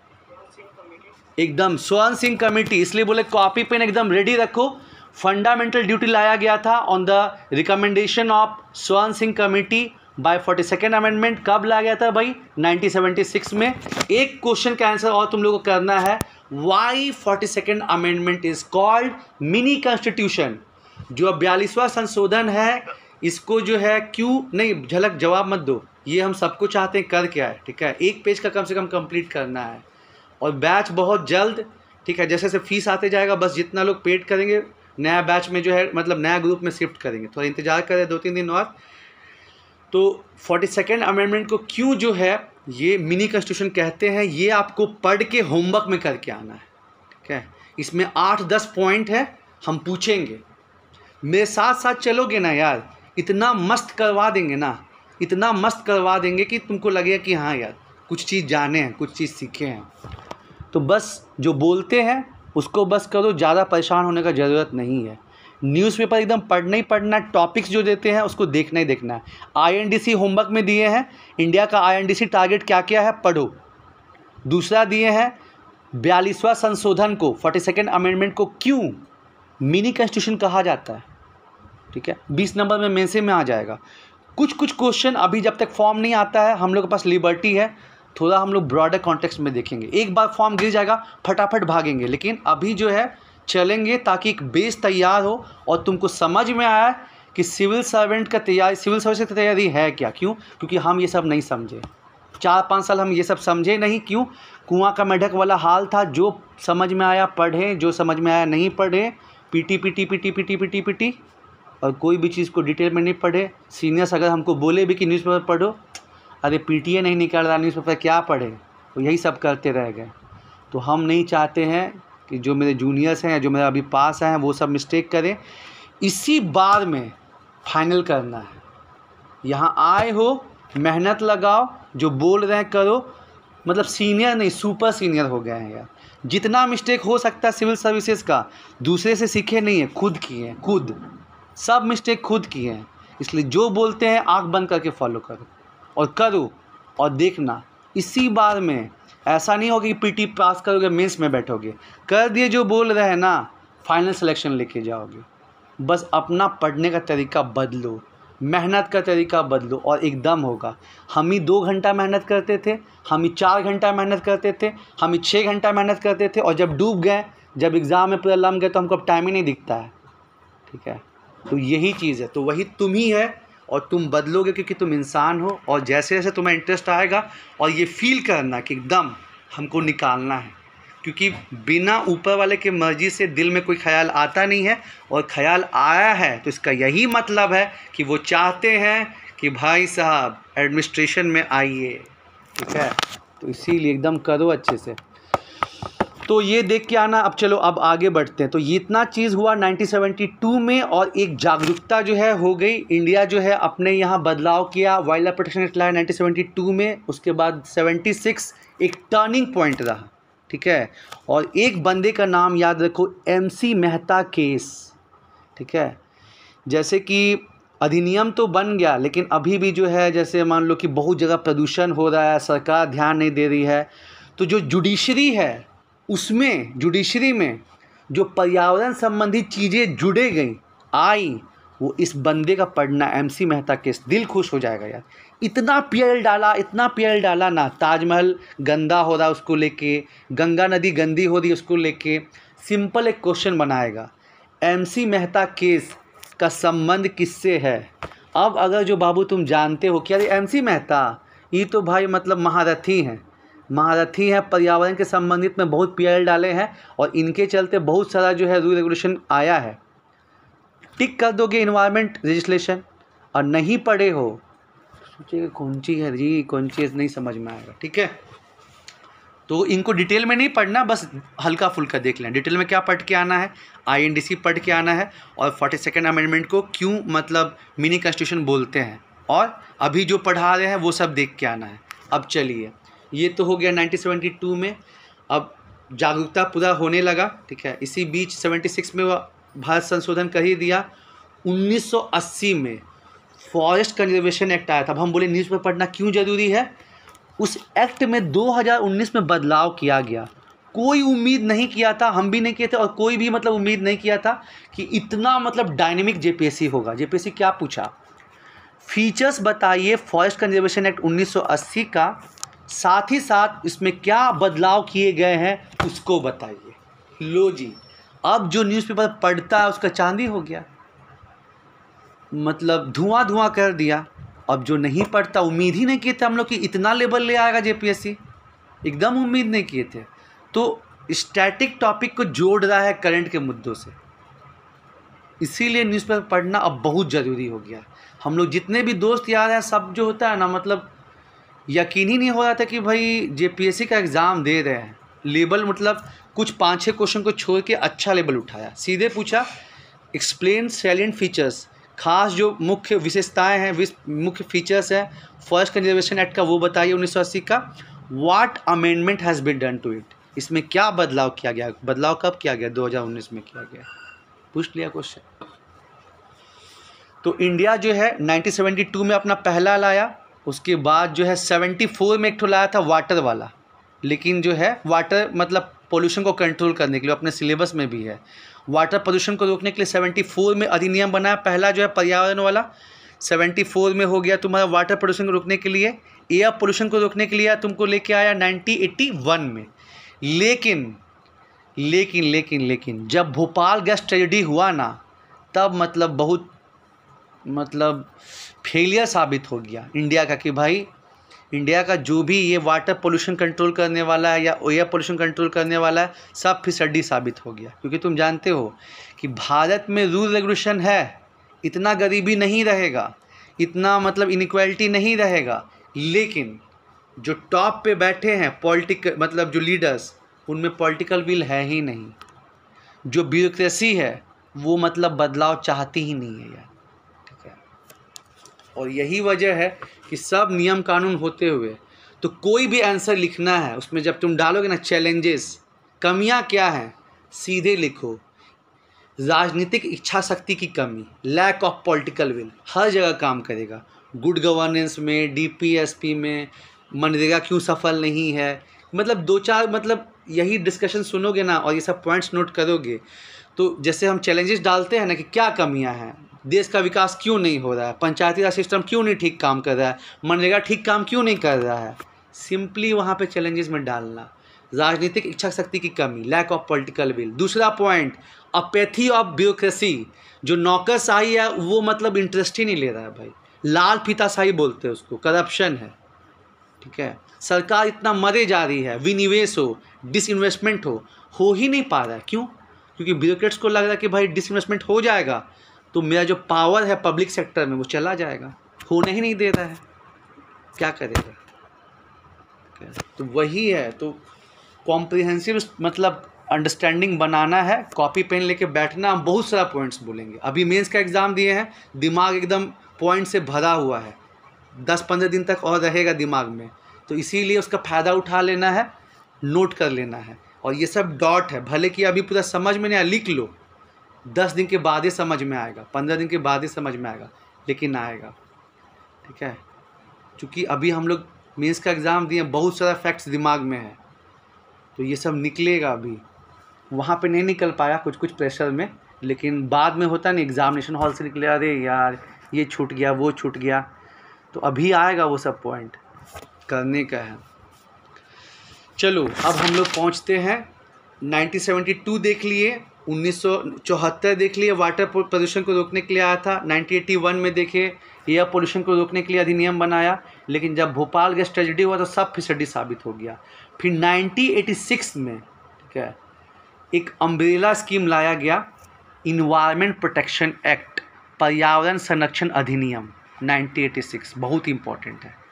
एकदम स्वर्ण सिंह कमेटी, इसलिए बोले कॉपी पेन एकदम रेडी रखो। फंडामेंटल ड्यूटी लाया गया था on the recommendation of Swaran Singh committee by forty second amendment. कब लाया गया था भाई, नाइनटीन सेवेंटी सिक्स में। एक क्वेश्चन का आंसर और तुम लोगों को करना है, why forty second amendment is called mini constitution. जो बयालीसवां संशोधन है इसको जो है क्यों नहीं, झलक जवाब मत दो, ये हम सबको चाहते हैं, कर क्या है, ठीक है, एक पेज का कम से कम कंप्लीट करना है। और बैच बहुत जल्द, ठीक है, जैसे जैसे फीस आते जाएगा, बस जितना लोग पेड करेंगे नया बैच में जो है, मतलब नया ग्रुप में शिफ्ट करेंगे, थोड़ा इंतजार करें दो तीन दिन और। तो फोर्टी सेकेंड अमेंडमेंट को क्यों जो है ये मिनी कॉन्स्टिट्यूशन कहते हैं, ये आपको पढ़ के होमवर्क में करके आना है, ठीक है। इसमें आठ दस पॉइंट है, हम पूछेंगे, मेरे साथ साथ चलोगे ना यार, इतना मस्त करवा देंगे ना, इतना मस्त करवा देंगे कि तुमको लगेगा कि हाँ यार कुछ चीज़ जाने हैं, कुछ चीज़ सीखे हैं। तो बस जो बोलते हैं उसको बस करो, ज़्यादा परेशान होने का ज़रूरत नहीं है। न्यूज़पेपर एकदम पढ़ना ही पढ़ना है, टॉपिक्स जो देते हैं उसको देखना ही देखना है। आईएनडीसी होमवर्क में दिए हैं, इंडिया का आईएनडीसी टारगेट क्या क्या है पढ़ो। दूसरा दिए हैं बयालीसवां संशोधन को, फोर्टी सेकेंड अमेंडमेंट को क्यों मिनी कॉन्स्टिट्यूशन कहा जाता है, ठीक है, बीस नंबर में मेंस में आ जाएगा। कुछ कुछ क्वेश्चन अभी जब तक फॉर्म नहीं आता है, हम लोग के पास लिबर्टी है, थोड़ा हम लोग ब्रॉडर कॉन्टेक्स्ट में देखेंगे। एक बार फॉर्म गिर जाएगा फटाफट भागेंगे, लेकिन अभी जो है चलेंगे ताकि एक बेस तैयार हो और तुमको समझ में आया कि सिविल सर्वेंट का तैयारी, सिविल सर्विस की तैयारी है क्या। क्यों, क्योंकि हम ये सब नहीं समझे, चार पाँच साल हम ये सब समझे नहीं। क्यों, कुआं का मेढक वाला हाल था, जो समझ में आया पढ़ें, जो समझ में आया नहीं पढ़ें, PT PT PT PT PT PT और कोई भी चीज़ को डिटेल में नहीं पढ़े। सीनियर्स अगर हमको बोले भी कि न्यूज़पेपर पढ़ो, अरे पीटीए नहीं निकल रहा, न्यूज़पेपर क्या पढ़े, तो यही सब करते रह गए। तो हम नहीं चाहते हैं कि जो मेरे जूनियर्स हैं, जो मेरा अभी पास हैं, वो सब मिस्टेक करें। इसी बार में फाइनल करना है, यहाँ आए हो मेहनत लगाओ, जो बोल रहे हैं करो, मतलब सीनियर नहीं सुपर सीनियर हो गए हैं यार। जितना मिस्टेक हो सकता है सिविल सर्विसेज का, दूसरे से सीखे नहीं है, खुद किए हैं, खुद सब मिस्टेक खुद किए हैं। इसलिए जो बोलते हैं आंख बंद करके फॉलो करो और करो और देखना। इसी बार में ऐसा नहीं होगा कि पीटी पास करोगे मेंस में बैठोगे, कर दिए जो बोल रहे हैं ना, फाइनल सिलेक्शन लेके जाओगे। बस अपना पढ़ने का तरीका बदलो, मेहनत का तरीका बदलो और एकदम होगा। हम ही दो घंटा मेहनत करते थे, हम ही चार घंटा मेहनत करते थे, हम ही छः घंटा मेहनत करते थे, और जब डूब गए, जब एग्ज़ाम में पूरा लम गए, तो हमको अब टाइम ही नहीं दिखता है, ठीक है। तो यही चीज़ है, तो वही तुम ही है और तुम बदलोगे क्योंकि तुम इंसान हो। और जैसे जैसे तुम्हें इंटरेस्ट आएगा और ये फील करना कि एकदम हमको निकालना है, क्योंकि बिना ऊपर वाले के मर्जी से दिल में कोई ख्याल आता नहीं है, और ख्याल आया है तो इसका यही मतलब है कि वो चाहते हैं कि भाई साहब एडमिनिस्ट्रेशन में आइए, ठीक है। तो इसीलिए एकदम करो अच्छे से। तो ये देख के आना। अब चलो अब आगे बढ़ते हैं। तो ये इतना चीज़ हुआ नाइनटीन सेवेंटी टू में, और एक जागरूकता जो है हो गई। इंडिया जो है अपने यहाँ बदलाव किया, वाइल्ड लाइफ प्रोटेक्शन एक्ट लाया नाइनटीन सेवेंटी टू में। उसके बाद सेवेंटी सिक्स एक टर्निंग पॉइंट रहा, ठीक है। और एक बंदे का नाम याद रखो, एम सी मेहता केस, ठीक है। जैसे कि अधिनियम तो बन गया, लेकिन अभी भी जो है जैसे मान लो कि बहुत जगह प्रदूषण हो रहा है, सरकार ध्यान नहीं दे रही है, तो जो जुडिशरी है उसमें, जुडिशरी में जो पर्यावरण संबंधी चीज़ें जुड़े गई आई, वो इस बंदे का पढ़ना, एम सी मेहता केस। दिल खुश हो जाएगा यार। इतना पीएल डाला, इतना पीएल डाला ना, ताजमहल गंदा हो रहा है उसको लेके, गंगा नदी गंदी हो रही है उसको लेके। सिंपल एक क्वेश्चन बनाएगा, एम सी मेहता केस का संबंध किससे है। अब अगर जो बाबू तुम जानते हो कि अरे एम सी मेहता ये तो भाई मतलब महारथी हैं, महारथी हैं पर्यावरण के संबंधित में, बहुत पीएल डाले हैं, और इनके चलते बहुत सारा जो है रूल रेगुलेशन आया है, टिक कर दोगे इन्वायरमेंट लेजिस्लेशन। और नहीं पढ़े हो, सोचिए कौन सी है जी, कौन चीज़ नहीं समझ में आएगा, ठीक है। तो इनको डिटेल में नहीं पढ़ना, बस हल्का फुल्का देख लें। डिटेल में क्या पढ़ के आना है, आई एन डी सी पढ़ के आना है, और फोर्टी सेकेंड अमेंडमेंट को क्यों मतलब मिनी कॉन्स्टिट्यूशन बोलते हैं, और अभी जो पढ़ा रहे हैं वो सब देख के आना है। अब चलिए, ये तो हो गया नाइनटीन सेवेंटी टू में। अब जागरूकता पूरा होने लगा, ठीक है। इसी बीच सेवेंटी सिक्स में वह भारत संशोधन कर ही दिया। उन्नीस सौ अस्सी में फॉरेस्ट कंजर्वेशन एक्ट आया था। अब हम बोले न्यूज़पेपर पढ़ना क्यों ज़रूरी है। उस एक्ट में दो हज़ार उन्नीस में बदलाव किया गया। कोई उम्मीद नहीं किया था, हम भी नहीं किए थे, और कोई भी मतलब उम्मीद नहीं किया था कि इतना मतलब डायनेमिक जेपीएससी होगा। जेपीएससी क्या पूछा, फीचर्स बताइए फॉरेस्ट कंजर्वेशन एक्ट उन्नीस सौ अस्सी का, साथ ही साथ इसमें क्या बदलाव किए गए हैं उसको बताइए। लो जी, अब जो न्यूज़पेपर पढ़ता है उसका चांदी हो गया, मतलब धुआं धुआं कर दिया। अब जो नहीं पढ़ता, उम्मीद ही नहीं किए थे हम लोग कि इतना लेवल ले आएगा जेपीएससी, एकदम उम्मीद नहीं किए थे। तो स्टैटिक टॉपिक को जोड़ रहा है करंट के मुद्दों से, इसीलिए न्यूज़पेपर पढ़ना अब बहुत ज़रूरी हो गया। हम लोग जितने भी दोस्त यार हैं, सब जो होता है ना, मतलब यकीन ही नहीं हो रहा था कि भाई जेपीएससी का एग्ज़ाम दे रहे हैं। लेवल मतलब कुछ पाँच छः क्वेश्चन को छोड़ के अच्छा लेवल उठाया। सीधे पूछा एक्सप्लेन सैलिएंट फीचर्स, खास जो मुख्य विशेषताएं हैं, मुख्य फीचर्स हैं फॉरेस्ट कंजर्वेशन एक्ट का, वो बताइए उन्नीस सौ अस्सी का। What amendment has been done to it, इसमें क्या बदलाव किया गया। बदलाव कब किया गया, दो हज़ार उन्नीस में किया गया। पूछ लिया क्वेश्चन। तो इंडिया जो है नाइनटीन सेवेंटी टू में अपना पहला लाया। उसके बाद जो है सेवेंटी फोर में एक ठो लाया था वाटर वाला, लेकिन जो है वाटर मतलब पोल्यूशन को कंट्रोल करने के लिए, अपने सिलेबस में भी है। वाटर पोल्यूशन को रोकने के लिए सेवेंटी फोर में अधिनियम बनाया पहला, जो है पर्यावरण वाला। सेवेंटी फोर में हो गया तुम्हारा वाटर पोल्यूशन को रोकने के लिए। एयर पोल्यूशन को रोकने के लिए तुमको लेके आया नाइनटीन एटी वन में। लेकिन लेकिन लेकिन लेकिन जब भोपाल गैस ट्रेजेडी हुआ ना, तब मतलब बहुत मतलब फेलियर साबित हो गया इंडिया का, कि भाई इंडिया का जो भी ये वाटर पोल्यूशन कंट्रोल करने वाला है या एयर पोल्यूशन कंट्रोल करने वाला है, सब फिसड्डी साबित हो गया। क्योंकि तुम जानते हो कि भारत में रूल रेगुलेशन है, इतना गरीबी नहीं रहेगा, इतना मतलब इनइक्वालिटी नहीं रहेगा, लेकिन जो टॉप पे बैठे हैं पॉलिटिकल मतलब जो लीडर्स, उनमें पॉलिटिकल विल है ही नहीं। जो ब्यूरोक्रेसी है वो मतलब बदलाव चाहती ही नहीं है यार, ठीक है। और यही वजह है कि सब नियम कानून होते हुए तो कोई भी आंसर लिखना है, उसमें जब तुम डालोगे ना चैलेंजेस, कमियां क्या हैं, सीधे लिखो राजनीतिक इच्छा शक्ति की कमी, लैक ऑफ पॉलिटिकल विल, हर जगह काम करेगा। गुड गवर्नेंस में, डीपीएसपी में, मनरेगा क्यों सफल नहीं है, मतलब दो चार मतलब यही डिस्कशन सुनोगे ना और ये सब पॉइंट्स नोट करोगे, तो जैसे हम चैलेंजेस डालते हैं ना कि क्या कमियां हैं, देश का विकास क्यों नहीं हो रहा है, पंचायती राज सिस्टम क्यों नहीं ठीक काम कर रहा है, मनरेगा ठीक काम क्यों नहीं कर रहा है, सिंपली वहाँ पे चैलेंजेस में डालना। राजनीतिक इच्छा शक्ति की कमी, लैक ऑफ पॉलिटिकल विल। दूसरा पॉइंट, अपैथी ऑफ ब्यूरोक्रेसी, जो नौकरशाही है वो मतलब इंटरेस्ट ही नहीं ले रहा है भाई, लाल फीताशाही बोलते हैं उसको, करप्शन है। ठीक है। सरकार इतना मरे जा रही है, विनिवेश हो, डिसइन्वेस्टमेंट हो हो ही नहीं पा रहा है। क्यों? क्योंकि ब्यूरोक्रेट्स को लग रहा है कि भाई डिसइन्वेस्टमेंट हो जाएगा तो मेरा जो पावर है पब्लिक सेक्टर में वो चला जाएगा, होने ही नहीं दे रहा है, क्या करेगा? तो वही है, तो कॉम्प्रिहेंसिव मतलब अंडरस्टैंडिंग बनाना है, कॉपी पेन लेके बैठना। हम बहुत सारा पॉइंट्स बोलेंगे। अभी मेंस का एग्ज़ाम दिए हैं, दिमाग एकदम पॉइंट से भरा हुआ है, दस पंद्रह दिन तक और रहेगा दिमाग में, तो इसीलिए उसका फ़ायदा उठा लेना है, नोट कर लेना है। और ये सब डॉट है, भले कि अभी पूरा समझ में नहीं आया, लिख लो, दस दिन के बाद ही समझ में आएगा, पंद्रह दिन के बाद ही समझ में आएगा, लेकिन आएगा, ठीक है। क्योंकि अभी हम लोग मेंस का एग्ज़ाम दिए, बहुत सारा फैक्ट्स दिमाग में है, तो ये सब निकलेगा। अभी वहाँ पे नहीं निकल पाया कुछ कुछ प्रेशर में, लेकिन बाद में होता नहीं, एग्ज़ामिनेशन हॉल से निकले, अरे यार ये छूट गया, वो छूट गया, तो अभी आएगा वो सब पॉइंट करने का है। चलो अब हम लोग पहुँचते हैं नाइनटीन सेवेंटी टू देख लिए, उन्नीस सौ चौहत्तर देख लिए, वाटर प्रदूषण को रोकने के लिए आया था। नाइनटीन एटी वन में देखे, एयर पोल्यूशन को रोकने के लिए अधिनियम बनाया, लेकिन जब भोपाल गैस ट्रेजेडी हुआ तो सब फिसड्डी साबित हो गया। फिर नाइनटीन एटी सिक्स में, ठीक है, एक अम्ब्रेला स्कीम लाया गया, इन्वायरमेंट प्रोटेक्शन एक्ट, पर्यावरण संरक्षण अधिनियम नाइनटीन एटी सिक्स, बहुत इम्पोर्टेंट है।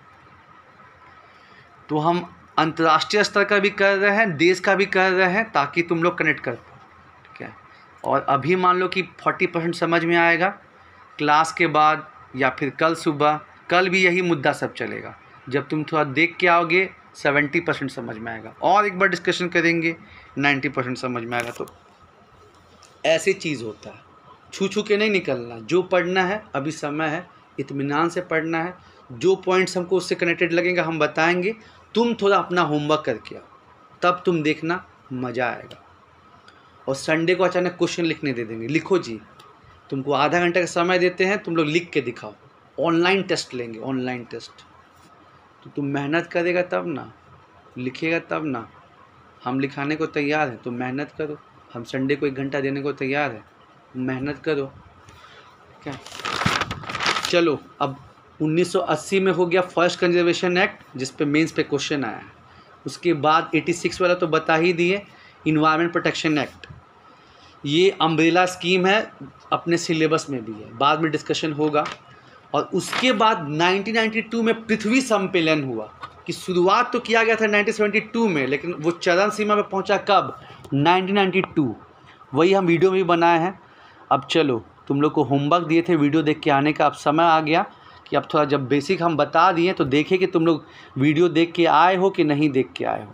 तो हम अंतर्राष्ट्रीय स्तर का भी कर रहे हैं, देश का भी कर रहे हैं, ताकि तुम लोग कनेक्ट कर पाओ, ठीक है। और अभी मान लो कि चालीस परसेंट समझ में आएगा, क्लास के बाद या फिर कल सुबह, कल भी यही मुद्दा सब चलेगा। जब तुम थोड़ा देख के आओगे सत्तर परसेंट समझ में आएगा, और एक बार डिस्कशन करेंगे नब्बे परसेंट समझ में आएगा। तो ऐसी चीज़ होता है, छू छू के नहीं निकलना। जो पढ़ना है अभी समय है, इत्मीनान से पढ़ना है। जो पॉइंट्स हमको उससे कनेक्टेड लगेंगे हम बताएंगे, तुम थोड़ा अपना होमवर्क करके आओ, तब तुम देखना मज़ा आएगा। और संडे को अचानक क्वेश्चन लिखने दे देंगे, लिखो जी, तुमको आधा घंटे का समय देते हैं, तुम लोग लिख के दिखाओ। ऑनलाइन टेस्ट लेंगे, ऑनलाइन टेस्ट, तो तुम मेहनत करेगा तब ना, लिखेगा तब ना। हम लिखाने को तैयार हैं, तो मेहनत करो। हम संडे को एक घंटा देने को तैयार है, मेहनत करो, क्या। चलो अब उन्नीस सौ अस्सी में हो गया फर्स्ट कंजर्वेशन एक्ट, जिस पे मेंस पे क्वेश्चन आया है। उसके बाद छियासी वाला तो बता ही दिए, इन्वायरमेंट प्रोटेक्शन एक्ट, ये अम्ब्रेला स्कीम है, अपने सिलेबस में भी है, बाद में डिस्कशन होगा। और उसके बाद नाइनटीन नाइंटी टू में पृथ्वी सम्मेलन हुआ, कि शुरुआत तो किया गया था नाइनटीन सेवेंटी टू में, लेकिन वो चरम सीमा पे पहुंचा कब? Nineteen ninety two. वही हम वीडियो भी बनाए हैं। अब चलो, तुम लोग को होमवर्क दिए थे वीडियो देख के आने का, अब समय आ गया कि अब थोड़ा जब बेसिक हम बता दिए तो देखें कि तुम लोग वीडियो देख के आए हो कि नहीं देख के आए हो।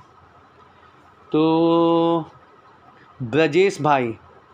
तो ब्रजेश भाई,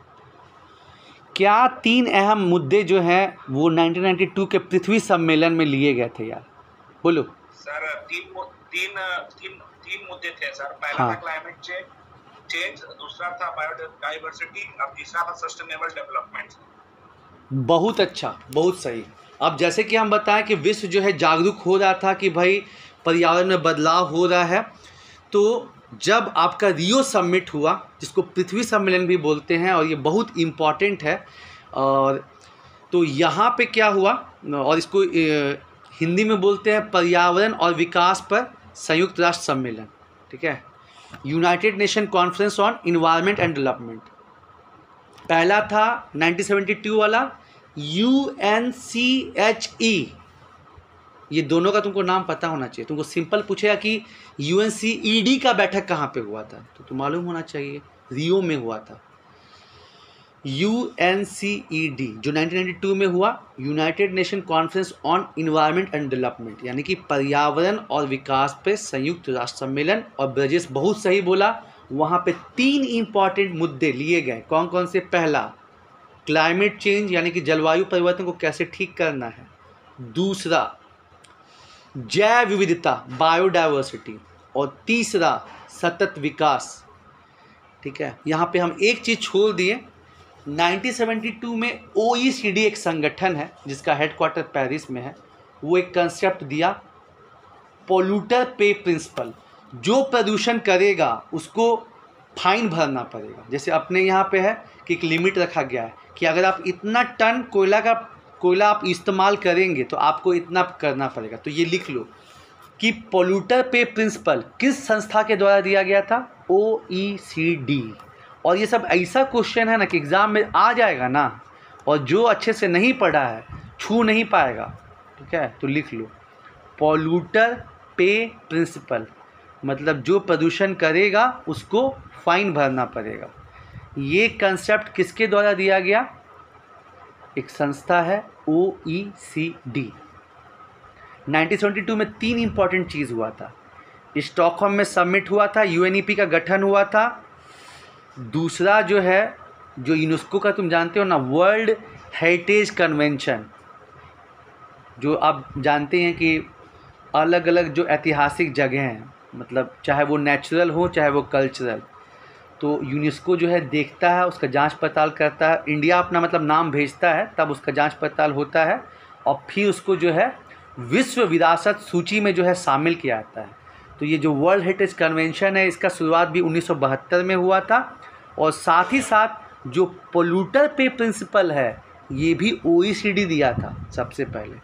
क्या तीन अहम मुद्दे जो हैं वो नाइनटीन नाइंटी टू के पृथ्वी सम्मेलन में लिए गए थे यार, बोलो। सर तीन तीन तीन तीन मुद्दे थे सर। पहला हाँ। था क्लाइमेट चेंज, दूसरा था बायोडाइवर्सिटी, और तीसरा था सस्टेनेबल डेवलपमेंट। बहुत अच्छा, बहुत सही। अब जैसे कि हम बताएं कि विश्व जो है जागरूक हो रहा था कि भाई पर्यावरण में बदलाव हो रहा है, तो जब आपका रियो समिट हुआ, जिसको पृथ्वी सम्मेलन भी बोलते हैं, और ये बहुत इम्पॉर्टेंट है, और तो यहाँ पे क्या हुआ, और इसको ए, हिंदी में बोलते हैं पर्यावरण और विकास पर संयुक्त राष्ट्र सम्मेलन, ठीक है, united nation conference on environment and development. पहला था नाइनटीन सेवेंटी टू वाला U N C H E, ये दोनों का तुमको नाम पता होना चाहिए। तुमको सिंपल पूछेगा कि U N C E D का बैठक कहाँ पे हुआ था, तो तुम मालूम होना चाहिए, रियो में हुआ था। U N C E D जो नाइनटीन नाइंटी टू में हुआ, united nation conference on environment and development, यानी कि पर्यावरण और विकास पे संयुक्त राष्ट्र सम्मेलन। और ब्रजेश बहुत सही बोला, वहाँ पे तीन इंपॉर्टेंट मुद्दे लिए गए। कौन कौन से? पहला क्लाइमेट चेंज, यानी कि जलवायु परिवर्तन को कैसे ठीक करना है। दूसरा जैव विविधता, बायोडाइवर्सिटी। और तीसरा सतत विकास, ठीक है। यहाँ पे हम एक चीज़ छोड़ दिए, नाइनटीन सेवेंटी टू में ओ ई सी डी एक संगठन है जिसका हेडक्वार्टर पेरिस में है, वो एक कंसेप्ट दिया, पोल्यूटर पे प्रिंसिपल। जो प्रदूषण करेगा उसको फाइन भरना पड़ेगा। जैसे अपने यहाँ पे है कि एक लिमिट रखा गया है कि अगर आप इतना टन कोयला का कोयला आप इस्तेमाल करेंगे तो आपको इतना करना पड़ेगा। तो ये लिख लो कि पोल्यूटर पे प्रिंसिपल किस संस्था के द्वारा दिया गया था? O E C D. और ये सब ऐसा क्वेश्चन है ना कि एग्ज़ाम में आ जाएगा ना, और जो अच्छे से नहीं पढ़ा है छू नहीं पाएगा, ठीक है? तो लिख लो पोल्यूटर पे प्रिंसिपल, मतलब जो प्रदूषण करेगा उसको फाइन भरना पड़ेगा। ये कंसेप्ट किसके द्वारा दिया गया? एक संस्था है O E C D. Nineteen seventy two में तीन इंपॉर्टेंट चीज़ हुआ था। स्टॉकहोम में समिट हुआ था, यू एन ई पी का गठन हुआ था। दूसरा जो है, जो यूनेस्को का तुम जानते हो ना, वर्ल्ड हेरिटेज कन्वेंशन, जो आप जानते हैं कि अलग अलग जो ऐतिहासिक जगह हैं, मतलब चाहे वो नेचुरल हो चाहे वो कल्चरल, तो यूनेस्को जो है देखता है, उसका जांच पड़ताल करता है। इंडिया अपना मतलब नाम भेजता है, तब उसका जांच पड़ताल होता है और फिर उसको जो है विश्व विरासत सूची में जो है शामिल किया जाता है। तो ये जो वर्ल्ड हेरिटेज कन्वेंशन है, इसका शुरुआत भी उन्नीस सौ बहत्तर में हुआ था, और साथ ही साथ जो पोल्यूटर पे प्रिंसिपल है ये भी ओ ई सी डी दिया था सबसे पहले।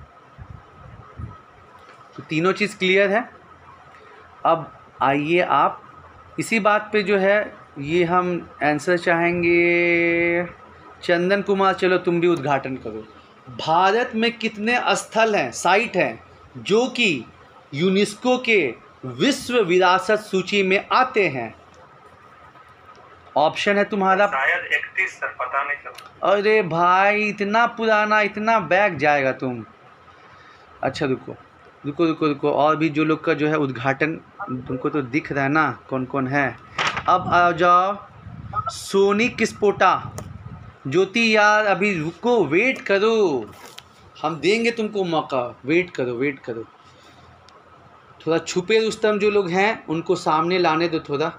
तो तीनों चीज़ क्लियर है। अब आइए आप इसी बात पे जो है ये हम आंसर चाहेंगे। चंदन कुमार, चलो तुम भी उद्घाटन करो। भारत में कितने स्थल हैं, साइट हैं, जो कि यूनेस्को के विश्व विरासत सूची में आते हैं? ऑप्शन है तुम्हारा शायद इकतीस सर, पता नहीं चला। अरे भाई इतना पुराना, इतना बैक जाएगा तुम। अच्छा रुको रुको रुको रुको और भी जो लोग का जो है उद्घाटन तुमको तो दिख रहा है ना कौन कौन है। अब आ जाओ सोनी किस्पोटा। ज्योति यार अभी रुको, वेट करो, हम देंगे तुमको मौका, वेट करो वेट करो। थोड़ा छुपे रुस्तम जो लोग हैं उनको सामने लाने दो थोड़ा।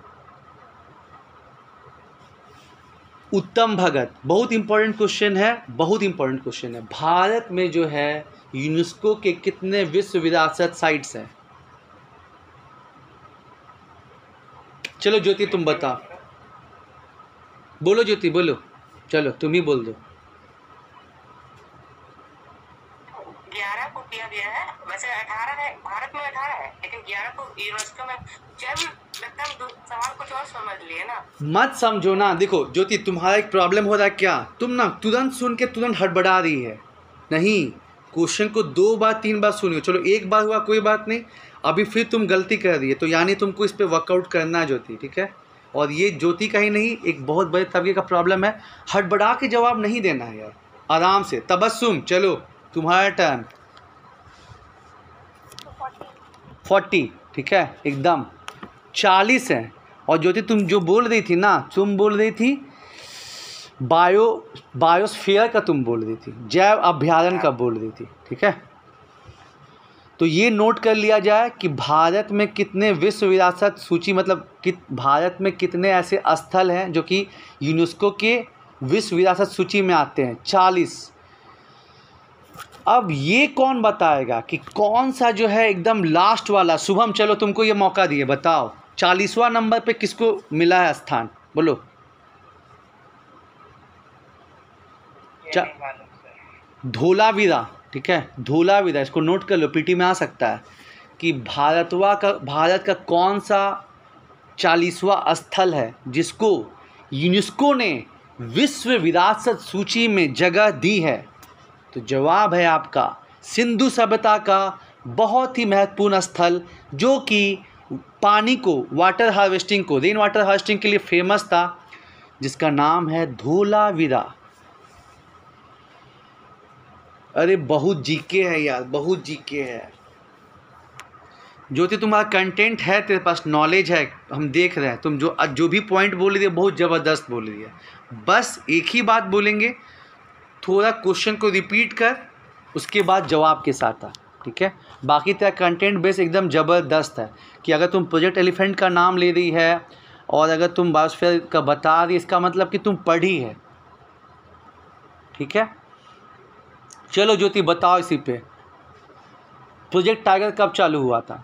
उत्तम भगत, बहुत इंपॉर्टेंट क्वेश्चन है, बहुत इंपॉर्टेंट क्वेश्चन है। भारत में जो है यूनेस्को के कितने विश्व विरासत साइट्स हैं? चलो ज्योति तुम बता, बोलो ज्योति बोलो, चलो तुम ही बोल दो। ग्यारह को किया गया है, वैसे अठारह है, भारत में अठारह है, लेकिन ग्यारह को यूनेस्को में। जब लगता है सवाल कुछ और समझ लिए ना, मत समझो ना। देखो ज्योति, तुम्हारा एक प्रॉब्लम हो रहा है क्या, तुम ना तुरंत सुन के तुरंत हड़बड़ा रही है। नहीं, क्वेश्चन को दो बार तीन बार सुनियो। चलो एक बार हुआ कोई बात नहीं, अभी फिर तुम गलती कर रही है, तो यानी तुमको इस पर वर्कआउट करना है ज्योति, ठीक है? और ये ज्योति का ही नहीं, एक बहुत बड़े तबके का प्रॉब्लम है। हड़बड़ा के जवाब नहीं देना है यार, आराम से, तबस्सुम। चलो तुम्हारा टर्न। फोर्टी, ठीक है, एकदम चालीस है। और ज्योति तुम जो बोल रही थी ना, तुम बोल रही थी बायो बायोस्फीयर का, तुम बोल रही थी जैव अभ्यारण्य का बोल रही थी, ठीक है? तो ये नोट कर लिया जाए कि भारत में कितने विश्व विरासत सूची, मतलब कि भारत में कितने ऐसे स्थल हैं जो कि यूनेस्को के विश्व विरासत सूची में आते हैं? चालीस। अब ये कौन बताएगा कि कौन सा जो है एकदम लास्ट वाला? शुभम, चलो तुमको ये मौका दिए, बताओ चालीसवां नंबर पे किसको मिला है स्थान, बोलो। धोलावीरा, ठीक है, धोलावीरा, इसको नोट कर लो, पीटी में आ सकता है कि भारतवा का भारत का कौन सा चालीसवां स्थल है जिसको यूनेस्को ने विश्व विरासत सूची में जगह दी है? तो जवाब है आपका सिंधु सभ्यता का बहुत ही महत्वपूर्ण स्थल, जो कि पानी को, वाटर हार्वेस्टिंग को, रेन वाटर हार्वेस्टिंग के लिए फेमस था, जिसका नाम है धोलावीरा। अरे बहुत जीके है यार, बहुत जीके है। ज्योति तुम्हारा कंटेंट है, तेरे पास नॉलेज है, हम देख रहे हैं। तुम जो जो भी पॉइंट बोल रही है बहुत ज़बरदस्त बोल रही है। बस एक ही बात बोलेंगे, थोड़ा क्वेश्चन को रिपीट कर, उसके बाद जवाब के साथ आ, ठीक है? बाकी तेरा कंटेंट बेस एकदम ज़बरदस्त है कि अगर तुम प्रोजेक्ट एलिफेंट का नाम ले रही है और अगर तुम बायोस्फीयर का बता रही, इसका मतलब कि तुम पढ़ी है, ठीक है? चलो ज्योति बताओ इसी पे, प्रोजेक्ट टाइगर कब चालू हुआ था?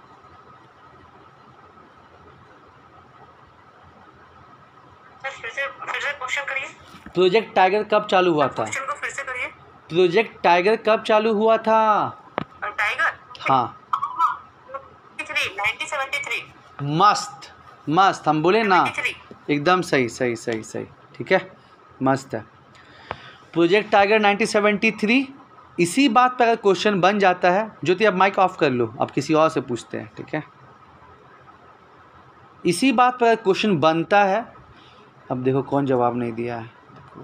फिर से फिर से क्वेश्चन करिए। प्रोजेक्ट टाइगर कब चालू हुआ था? क्वेश्चन को फिर से करिए। प्रोजेक्ट टाइगर कब चालू हुआ था? टाइगर, हाँ, मस्त मस्त, हम बोले ना, एकदम सही सही सही सही, ठीक है, मस्त है। Project tiger nineteen seventy three, इसी बात पर अगर क्वेश्चन बन जाता है, ज्योति अब माइक ऑफ कर लो, अब किसी और से पूछते हैं, ठीक है। इसी बात पर क्वेश्चन बनता है, अब देखो कौन जवाब नहीं दिया है,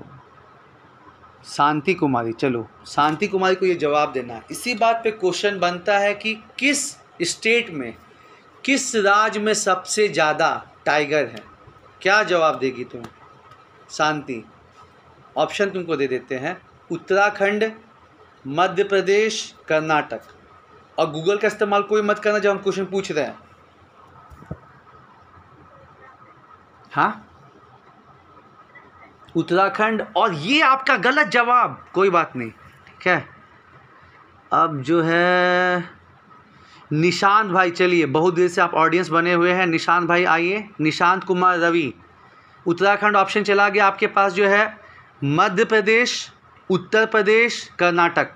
शांति कुमारी, चलो शांति कुमारी को ये जवाब देना है। इसी बात पे क्वेश्चन बनता है कि किस स्टेट में, किस राज्य में सबसे ज़्यादा टाइगर है। क्या जवाब देगी तुम शांति? ऑप्शन तुमको दे देते हैं, उत्तराखंड, मध्य प्रदेश, कर्नाटक। और गूगल का इस्तेमाल कोई मत करना जब हम क्वेश्चन पूछ रहे हैं। हाँ, उत्तराखंड, और ये आपका गलत जवाब, कोई बात नहीं, ठीक है। अब जो है निशांत भाई, चलिए बहुत देर से आप ऑडियंस बने हुए हैं, निशांत भाई आइए। निशांत कुमार रवि, उत्तराखंड ऑप्शन चला गया आपके पास, जो है मध्य प्रदेश, उत्तर प्रदेश, कर्नाटक।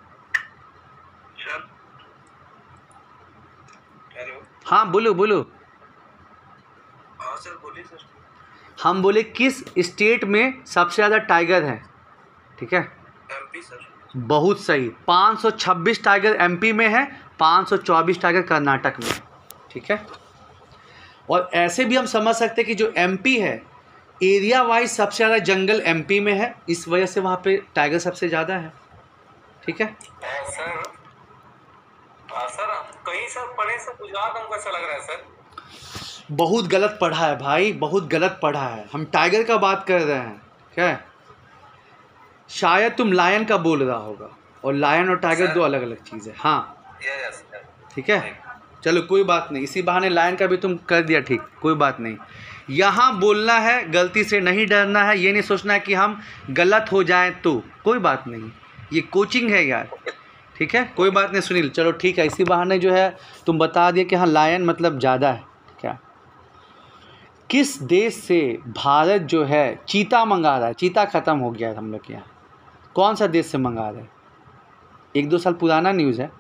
हाँ बोलो बोलो। हाँ सर बोलिए सर। हम बोले किस स्टेट में सबसे ज़्यादा टाइगर है, ठीक है। MP sir. बहुत सही, पाँच सौ छब्बीस टाइगर एमपी में है, पाँच सौ चौबीस टाइगर कर्नाटक में, ठीक है। और ऐसे भी हम समझ सकते हैं कि जो एमपी है, एरिया वाइज सबसे ज़्यादा जंगल एमपी में है, इस वजह से वहाँ पे टाइगर सबसे ज़्यादा है, ठीक है। आ, सर आ, सर कहीं सर पढ़े सर, गुजरात हमको ऐसा लग रहा है सर। बहुत गलत पढ़ा है भाई, बहुत गलत पढ़ा है, हम टाइगर का बात कर रहे हैं, क्या है। शायद तुम लायन का बोल रहा होगा, और लायन और टाइगर दो अलग अलग चीज़ है। हाँ ठीक है, चलो कोई बात नहीं, इसी बहाने लायन का भी तुम कर दिया, ठीक, कोई बात नहीं। यहाँ बोलना है, गलती से नहीं डरना है, ये नहीं सोचना है कि हम गलत हो जाएं तो, कोई बात नहीं, ये कोचिंग है यार, ठीक है, कोई बात नहीं सुनील, चलो ठीक है। इसी बहाने जो है तुम बता दिए कि हाँ लायन मतलब ज़्यादा है, क्या। किस देश से भारत जो है चीता मंगा रहा है? चीता ख़त्म हो गया है हम लोग के यहाँ, कौन सा देश से मंगा रहे हैं? एक दो साल पुराना न्यूज़ है।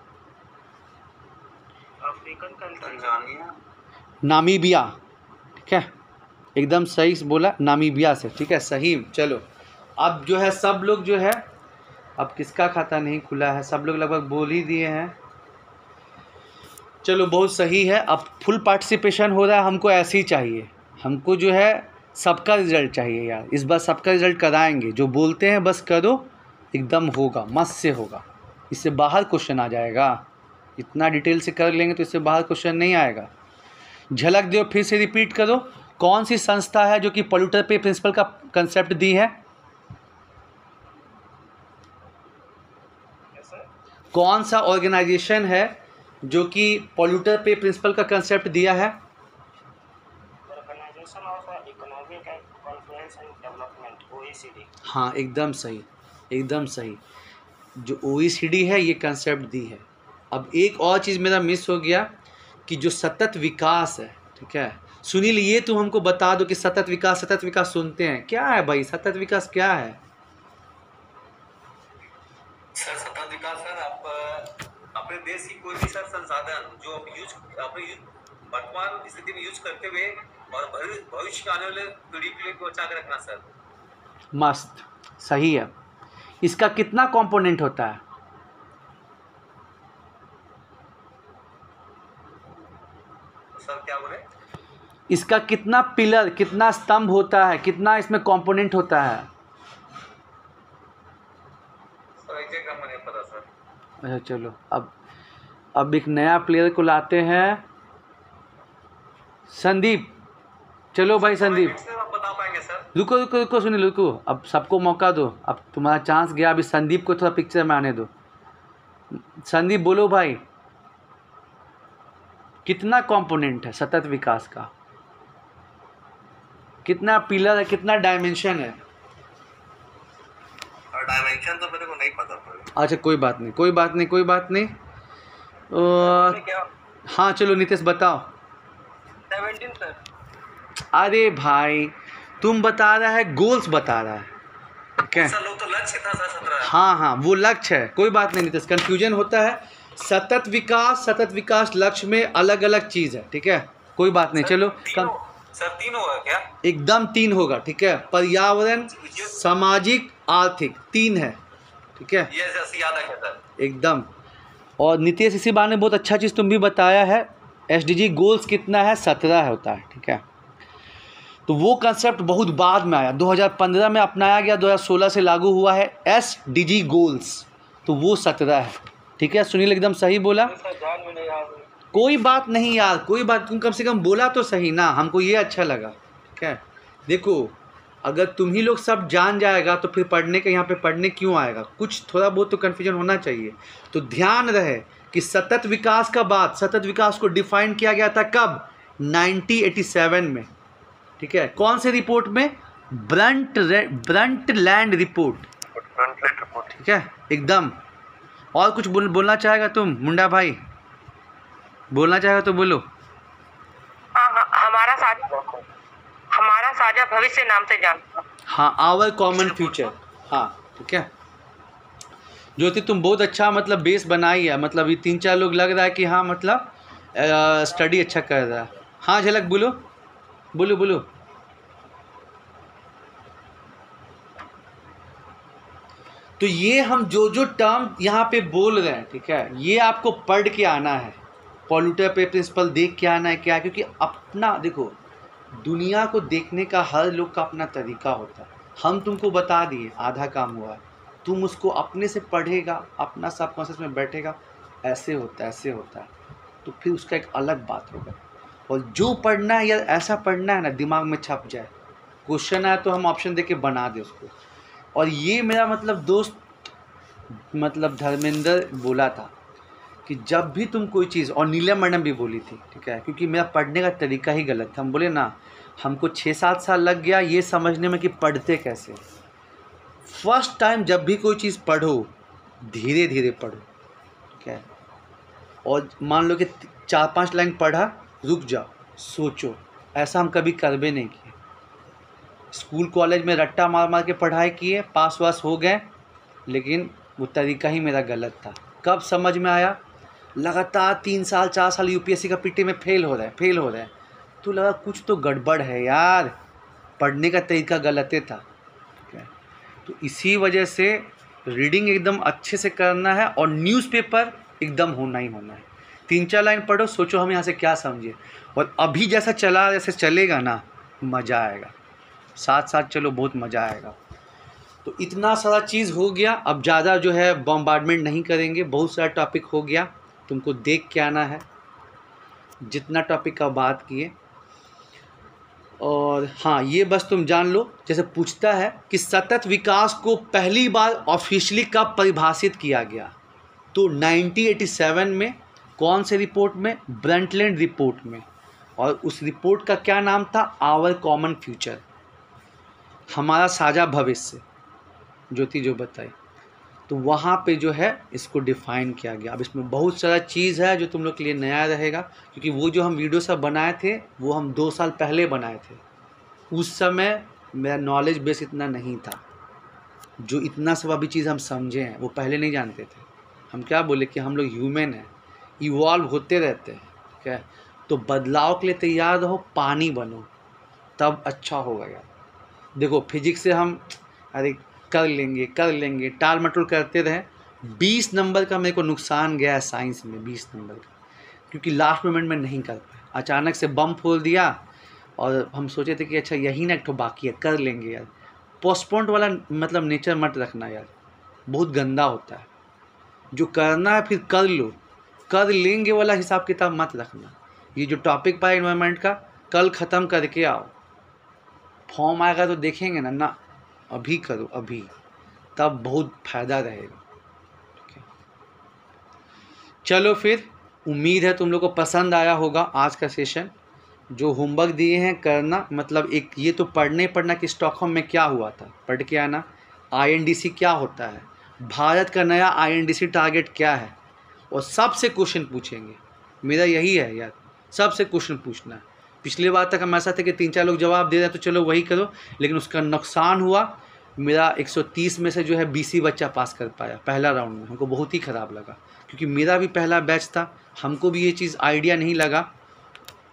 अफ्रीकन कंट्री, नामीबिया, ठीक है, एकदम सही बोला, नामीबिया से, ठीक है, सही। चलो अब जो है सब लोग जो है, अब किसका खाता नहीं खुला है, सब लोग लगभग बोल ही दिए हैं। चलो बहुत सही है, अब फुल पार्टिसिपेशन हो रहा है, हमको ऐसे ही चाहिए, हमको जो है सबका रिजल्ट चाहिए यार, इस बार सबका रिजल्ट कराएंगे। जो बोलते हैं बस करो, एकदम होगा, मस्त से होगा, इससे बाहर क्वेश्चन आ जाएगा। इतना डिटेल से कर लेंगे तो इससे बाहर क्वेश्चन नहीं आएगा। झलक दो, फिर से रिपीट करो, कौन सी संस्था है जो कि पॉल्यूटर पे प्रिंसिपल का कंसेप्ट दी है? कौन सा ऑर्गेनाइजेशन है जो कि पॉल्यूटर पे प्रिंसिपल का कंसेप्ट दिया है? Organisation of economic and conference and development, OECD. हाँ एकदम सही, एकदम सही, जो ओईसीडी है ये कंसेप्ट दी है। अब एक और चीज़ मेरा मिस हो गया कि जो सतत विकास है, ठीक है सुनील, ये तुम हमको बता दो कि सतत विकास, सतत विकास सुनते हैं, क्या है भाई सतत विकास, क्या है? सर सतत विकास सर, आप अपने देश की कोई भी सर संसाधन जो आप यूज अपने वर्तमान स्थिति में यूज करते हुए और भविष्य के आने वाले पीढ़ी के लिए बचा के रखना सर। मस्त, सही है। इसका कितना कंपोनेंट होता है? सर क्या बोले? इसका कितना पिलर, कितना स्तंभ होता है, कितना इसमें कंपोनेंट होता है? सर एग्जैक्ट नंबर नहीं पता सर। अच्छा चलो, अब अब एक नया प्लेयर को लाते हैं, संदीप। चलो भाई संदीप, आप बता पाएंगे सर? रुको रुको रुको सुनील रुको, अब सबको मौका दो, अब तुम्हारा चांस गया, अभी संदीप को थोड़ा पिक्चर में आने दो। संदीप बोलो भाई, कितना कंपोनेंट है सतत विकास का, कितना पिलर है, कितना डायमेंशन है? डायमेंशन तो मेरे को नहीं पता पड़ेगा। अच्छा कोई बात नहीं, कोई बात नहीं, कोई बात नहीं। और हाँ चलो नितेश बताओ। Seventeen sir. अरे भाई तुम बता रहा है, गोल्स बता रहा है, क्या? सर लोग तो लक्ष्य था सर सत्रह। हाँ हाँ वो लक्ष्य है, कोई बात नहीं नितेश, कन्फ्यूजन होता है। सतत विकास, सतत विकास लक्ष्य में अलग अलग चीज़ है, ठीक है, कोई बात नहीं, चलो कम सर तीन होगा क्या? एकदम तीन होगा, ठीक है। पर्यावरण, सामाजिक, आर्थिक, तीन है, ठीक है, ये जैसे याद आ गया सर एकदम। और नितेश इसी बार ने बहुत अच्छा चीज़ तुम भी बताया है, एस डी जी गोल्स कितना है, सत्रह होता है, ठीक है। तो वो कंसेप्ट बहुत बाद में आया, दो हज़ार पंद्रह में अपनाया गया, दो हज़ार सोलह से लागू हुआ है एस डी जी गोल्स, तो वो सत्रह है, ठीक है। सुनील एकदम सही बोला। कोई बात नहीं यार, कोई बात, तुम कम से कम बोला तो सही ना, हमको ये अच्छा लगा, ठीक है। देखो अगर तुम ही लोग सब जान जाएगा तो फिर पढ़ने के यहाँ पे पढ़ने क्यों आएगा, कुछ थोड़ा बहुत तो कन्फ्यूजन होना चाहिए। तो ध्यान रहे कि सतत विकास का बात, सतत विकास को डिफाइन किया गया था कब, नाइनटीन एटी सेवन में, ठीक है। कौन से रिपोर्ट में, ब्रंट ब्रंटलैंड रिपोर्ट, ठीक है, एकदम। और कुछ बोल, बोलना चाहेगा तुम मुंडा भाई, बोलना चाहेगा तो बोलो। हाँ हाँ, हमारा साझा हमारा साझा भविष्य नाम से जानता हूँ। हाँ, आवर कॉमन फ्यूचर, हाँ, ठीक है। ज्योति तुम बहुत अच्छा मतलब बेस बनाई है, मतलब ये तीन चार लोग लग रहा है कि हाँ मतलब स्टडी अच्छा कर रहा है। हाँ झलक बोलो बोलो बोलो। तो ये हम जो जो टर्म यहाँ पे बोल रहे हैं, ठीक है, ये आपको पढ़ के आना है, पॉल्यूटर पे प्रिंसिपल देख के आना है क्या, क्योंकि अपना देखो दुनिया को देखने का हर लोग का अपना तरीका होता है। हम तुमको बता दिए, आधा काम हुआ है, तुम उसको अपने से पढ़ेगा, अपना सबकॉन्शियस में बैठेगा, ऐसे होता है ऐसे होता है, तो फिर उसका एक अलग बात होगा। और जो पढ़ना है यार ऐसा पढ़ना है ना दिमाग में छप जाए, क्वेश्चन आए तो हम ऑप्शन दे के बना दें उसको। और ये मेरा मतलब दोस्त मतलब धर्मेंद्र बोला था कि जब भी तुम कोई चीज़, और नीलम मैडम भी बोली थी, ठीक है, क्योंकि मेरा पढ़ने का तरीका ही गलत था। हम बोले ना हमको छः सात साल लग गया ये समझने में कि पढ़ते कैसे। फर्स्ट टाइम जब भी कोई चीज़ पढ़ो धीरे धीरे पढ़ो, ठीक है। और मान लो कि चार पांच लाइन पढ़ा, रुक जाओ, सोचो, ऐसा हम कभी करबे नहीं किए। स्कूल कॉलेज में रट्टा मार मार के पढ़ाई किए, पास वास हो गए, लेकिन वो तरीका ही मेरा गलत था। कब समझ में आया, लगातार तीन साल चार साल यूपीएससी का पीटी में फेल हो रहा है फेल हो रहा है तो लगा कुछ तो गड़बड़ है यार, पढ़ने का तरीका गलत था, ठीक है। तो इसी वजह से रीडिंग एकदम अच्छे से करना है, और न्यूज़पेपर एकदम होना ही होना है। तीन चार लाइन पढ़ो, सोचो हम यहाँ से क्या समझे, और अभी जैसा चला जैसे चलेगा ना मज़ा आएगा, साथ साथ चलो बहुत मज़ा आएगा। तो इतना सारा चीज़ हो गया, अब ज़्यादा जो है बॉम्बार्डमेंट नहीं करेंगे, बहुत सारा टॉपिक हो गया, तुमको देख के आना है जितना टॉपिक का बात किए। और हाँ ये बस तुम जान लो, जैसे पूछता है कि सतत विकास को पहली बार ऑफिशियली कब परिभाषित किया गया, तो नाइनटीन एटी सेवन में, कौन से रिपोर्ट में, ब्रंटलैंड रिपोर्ट में। और उस रिपोर्ट का क्या नाम था, आवर कॉमन फ्यूचर, हमारा साझा भविष्य, ज्योति जो बताई। तो वहाँ पे जो है इसको डिफ़ाइन किया गया। अब इसमें बहुत सारा चीज़ है जो तुम लोग के लिए नया रहेगा, क्योंकि वो जो हम वीडियो सब बनाए थे वो हम दो साल पहले बनाए थे। उस समय मेरा नॉलेज बेस इतना नहीं था, जो इतना सब अभी चीज़ हम समझे हैं वो पहले नहीं जानते थे। हम क्या बोले कि हम लोग ह्यूमन हैं, इवॉल्व होते रहते हैं, ठीक है। तो बदलाव के लिए तैयार रहो, पानी बनो, तब अच्छा होगा यार। देखो फिजिक्स से हम अरे कर लेंगे कर लेंगे टाल मटोल करते रहे, बीस नंबर का मेरे को नुकसान गया है साइंस में, बीस नंबर का, क्योंकि लास्ट मोमेंट में नहीं कर पाए, अचानक से बम फोड़ दिया, और हम सोचे थे कि अच्छा यही ना एक ठो बाकी है, कर लेंगे यार। पोस्टपोन्ड वाला मतलब नेचर मत रखना यार, बहुत गंदा होता है। जो करना है फिर कर लो, कर लेंगे वाला हिसाब किताब मत रखना। ये जो टॉपिक पाया इन्वायरमेंट का, कल ख़त्म करके आओ, फॉर्म आएगा तो देखेंगे ना ना, अभी करो अभी, तब बहुत फ़ायदा रहेगा, ठीक है। चलो फिर, उम्मीद है तुम लोग को पसंद आया होगा आज का सेशन। जो होमवर्क दिए हैं करना, मतलब एक ये तो पढ़ने पढ़ना कि स्टॉकहोम में क्या हुआ था, पढ़ के आना। आईएनडीसी क्या होता है, भारत का नया आईएनडीसी टारगेट क्या है, और सबसे क्वेश्चन पूछेंगे। मेरा यही है यार, सबसे क्वेश्चन पूछना है। पिछले बार तक हम ऐसा था कि तीन चार लोग जवाब दे रहे हैं तो चलो वही करो, लेकिन उसका नुकसान हुआ, मेरा एक सौ तीस में से जो है बीस ही बच्चा पास कर पाया पहला राउंड में। हमको बहुत ही ख़राब लगा, क्योंकि मेरा भी पहला बैच था, हमको भी ये चीज़ आइडिया नहीं लगा।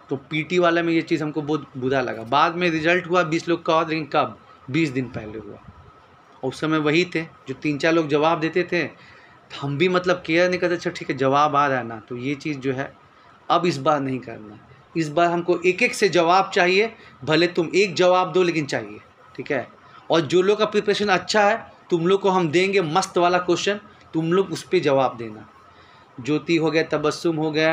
तो पीटी वाला में ये चीज़ हमको बहुत बुरा लगा। बाद में रिजल्ट हुआ बीस लोग का और, लेकिन कब, बीस दिन पहले हुआ, और उस समय वही थे जो तीन चार लोग जवाब देते थे, हम भी मतलब केयर नहीं करते, अच्छा ठीक है जवाब आ रहा है ना। तो ये चीज़ जो है अब इस बार नहीं करना, इस बार हमको एक एक से जवाब चाहिए, भले तुम एक जवाब दो लेकिन चाहिए, ठीक है। और जो लोग का प्रिपरेशन अच्छा है तुम लोग को हम देंगे मस्त वाला क्वेश्चन, तुम लोग उस पर जवाब देना। ज्योति हो गया, तबस्सुम हो गया,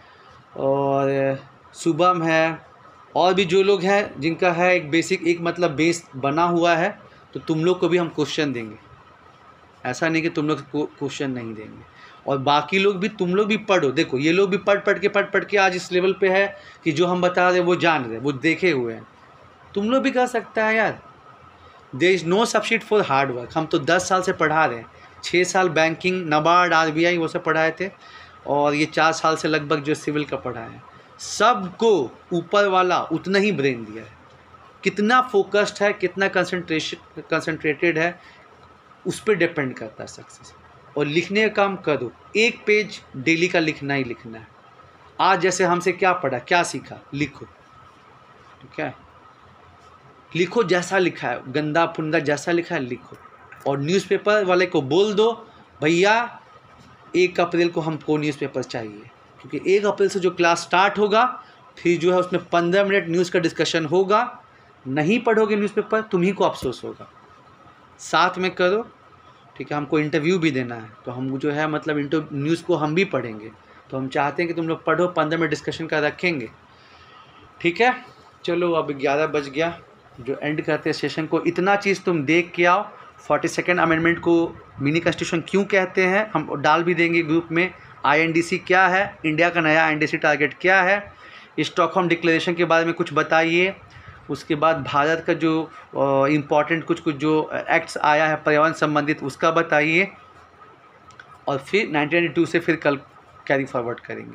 और शुभम है, और भी जो लोग हैं जिनका है एक बेसिक एक मतलब बेस बना हुआ है, तो तुम लोग को भी हम क्वेश्चन देंगे। ऐसा नहीं कि तुम लोग को क्वेश्चन नहीं देंगे। और बाकी लोग भी, तुम लोग भी पढ़ो, देखो ये लोग भी पढ़ पढ़ के पढ़ पढ़ के आज इस लेवल पे है कि जो हम बता रहे वो जान रहे, वो देखे हुए हैं। तुम लोग भी कर सकता है यार। There is no substitute for hard work. हम तो दस साल से पढ़ा रहे हैं, छः साल banking, NABARD, R B I वो सब पढ़ाए थे, और ये चार साल से लगभग जो सिविल का पढ़ाए हैं। सबको ऊपर वाला उतना ही ब्रेन दिया है, कितना फोकस्ड है, कितना कंसंट्रेशन कंसंट्रेटेड है, उस पर डिपेंड करता है सक्सेस। और लिखने का काम करो, एक पेज डेली का लिखना ही लिखना है। आज जैसे हमसे क्या पढ़ा, क्या सीखा, लिखो, ठीक है। लिखो जैसा लिखा है, गंदा फुंदा जैसा लिखा है लिखो। और न्यूज़पेपर वाले को बोल दो भैया एक अप्रैल को हमको न्यूज़पेपर चाहिए, क्योंकि एक अप्रैल से जो क्लास स्टार्ट होगा फिर जो है उसमें पंद्रह मिनट न्यूज़ का डिस्कशन होगा। नहीं पढ़ोगे न्यूज़पेपर तुम्ही को अफसोस होगा। साथ में करो, ठीक है। हमको इंटरव्यू भी देना है, तो हम जो है मतलब इंटर न्यूज़ को हम भी पढ़ेंगे, तो हम चाहते हैं कि तुम लोग पढ़ो, पंद्रह मिनट डिस्कशन का रखेंगे, ठीक है। चलो अब ग्यारह बज गया, जो एंड करते हैं सेशन को। इतना चीज़ तुम देख के आओ। फोर्टी सेकेंड अमेंडमेंट को मिनी कॉन्स्टिट्यूशन क्यों कहते हैं हम डाल भी देंगे ग्रुप में। आई एन डी सी क्या है, इंडिया का नया I N D C target क्या है, स्टॉकहोम डिक्लेरेशन के बारे में कुछ बताइए। उसके बाद भारत का जो इम्पॉर्टेंट कुछ कुछ जो एक्ट्स आया है पर्यावरण संबंधित उसका बताइए, और फिर नाइनटीन नाइंटी टू से फिर कल कैरी फॉरवर्ड करेंगे।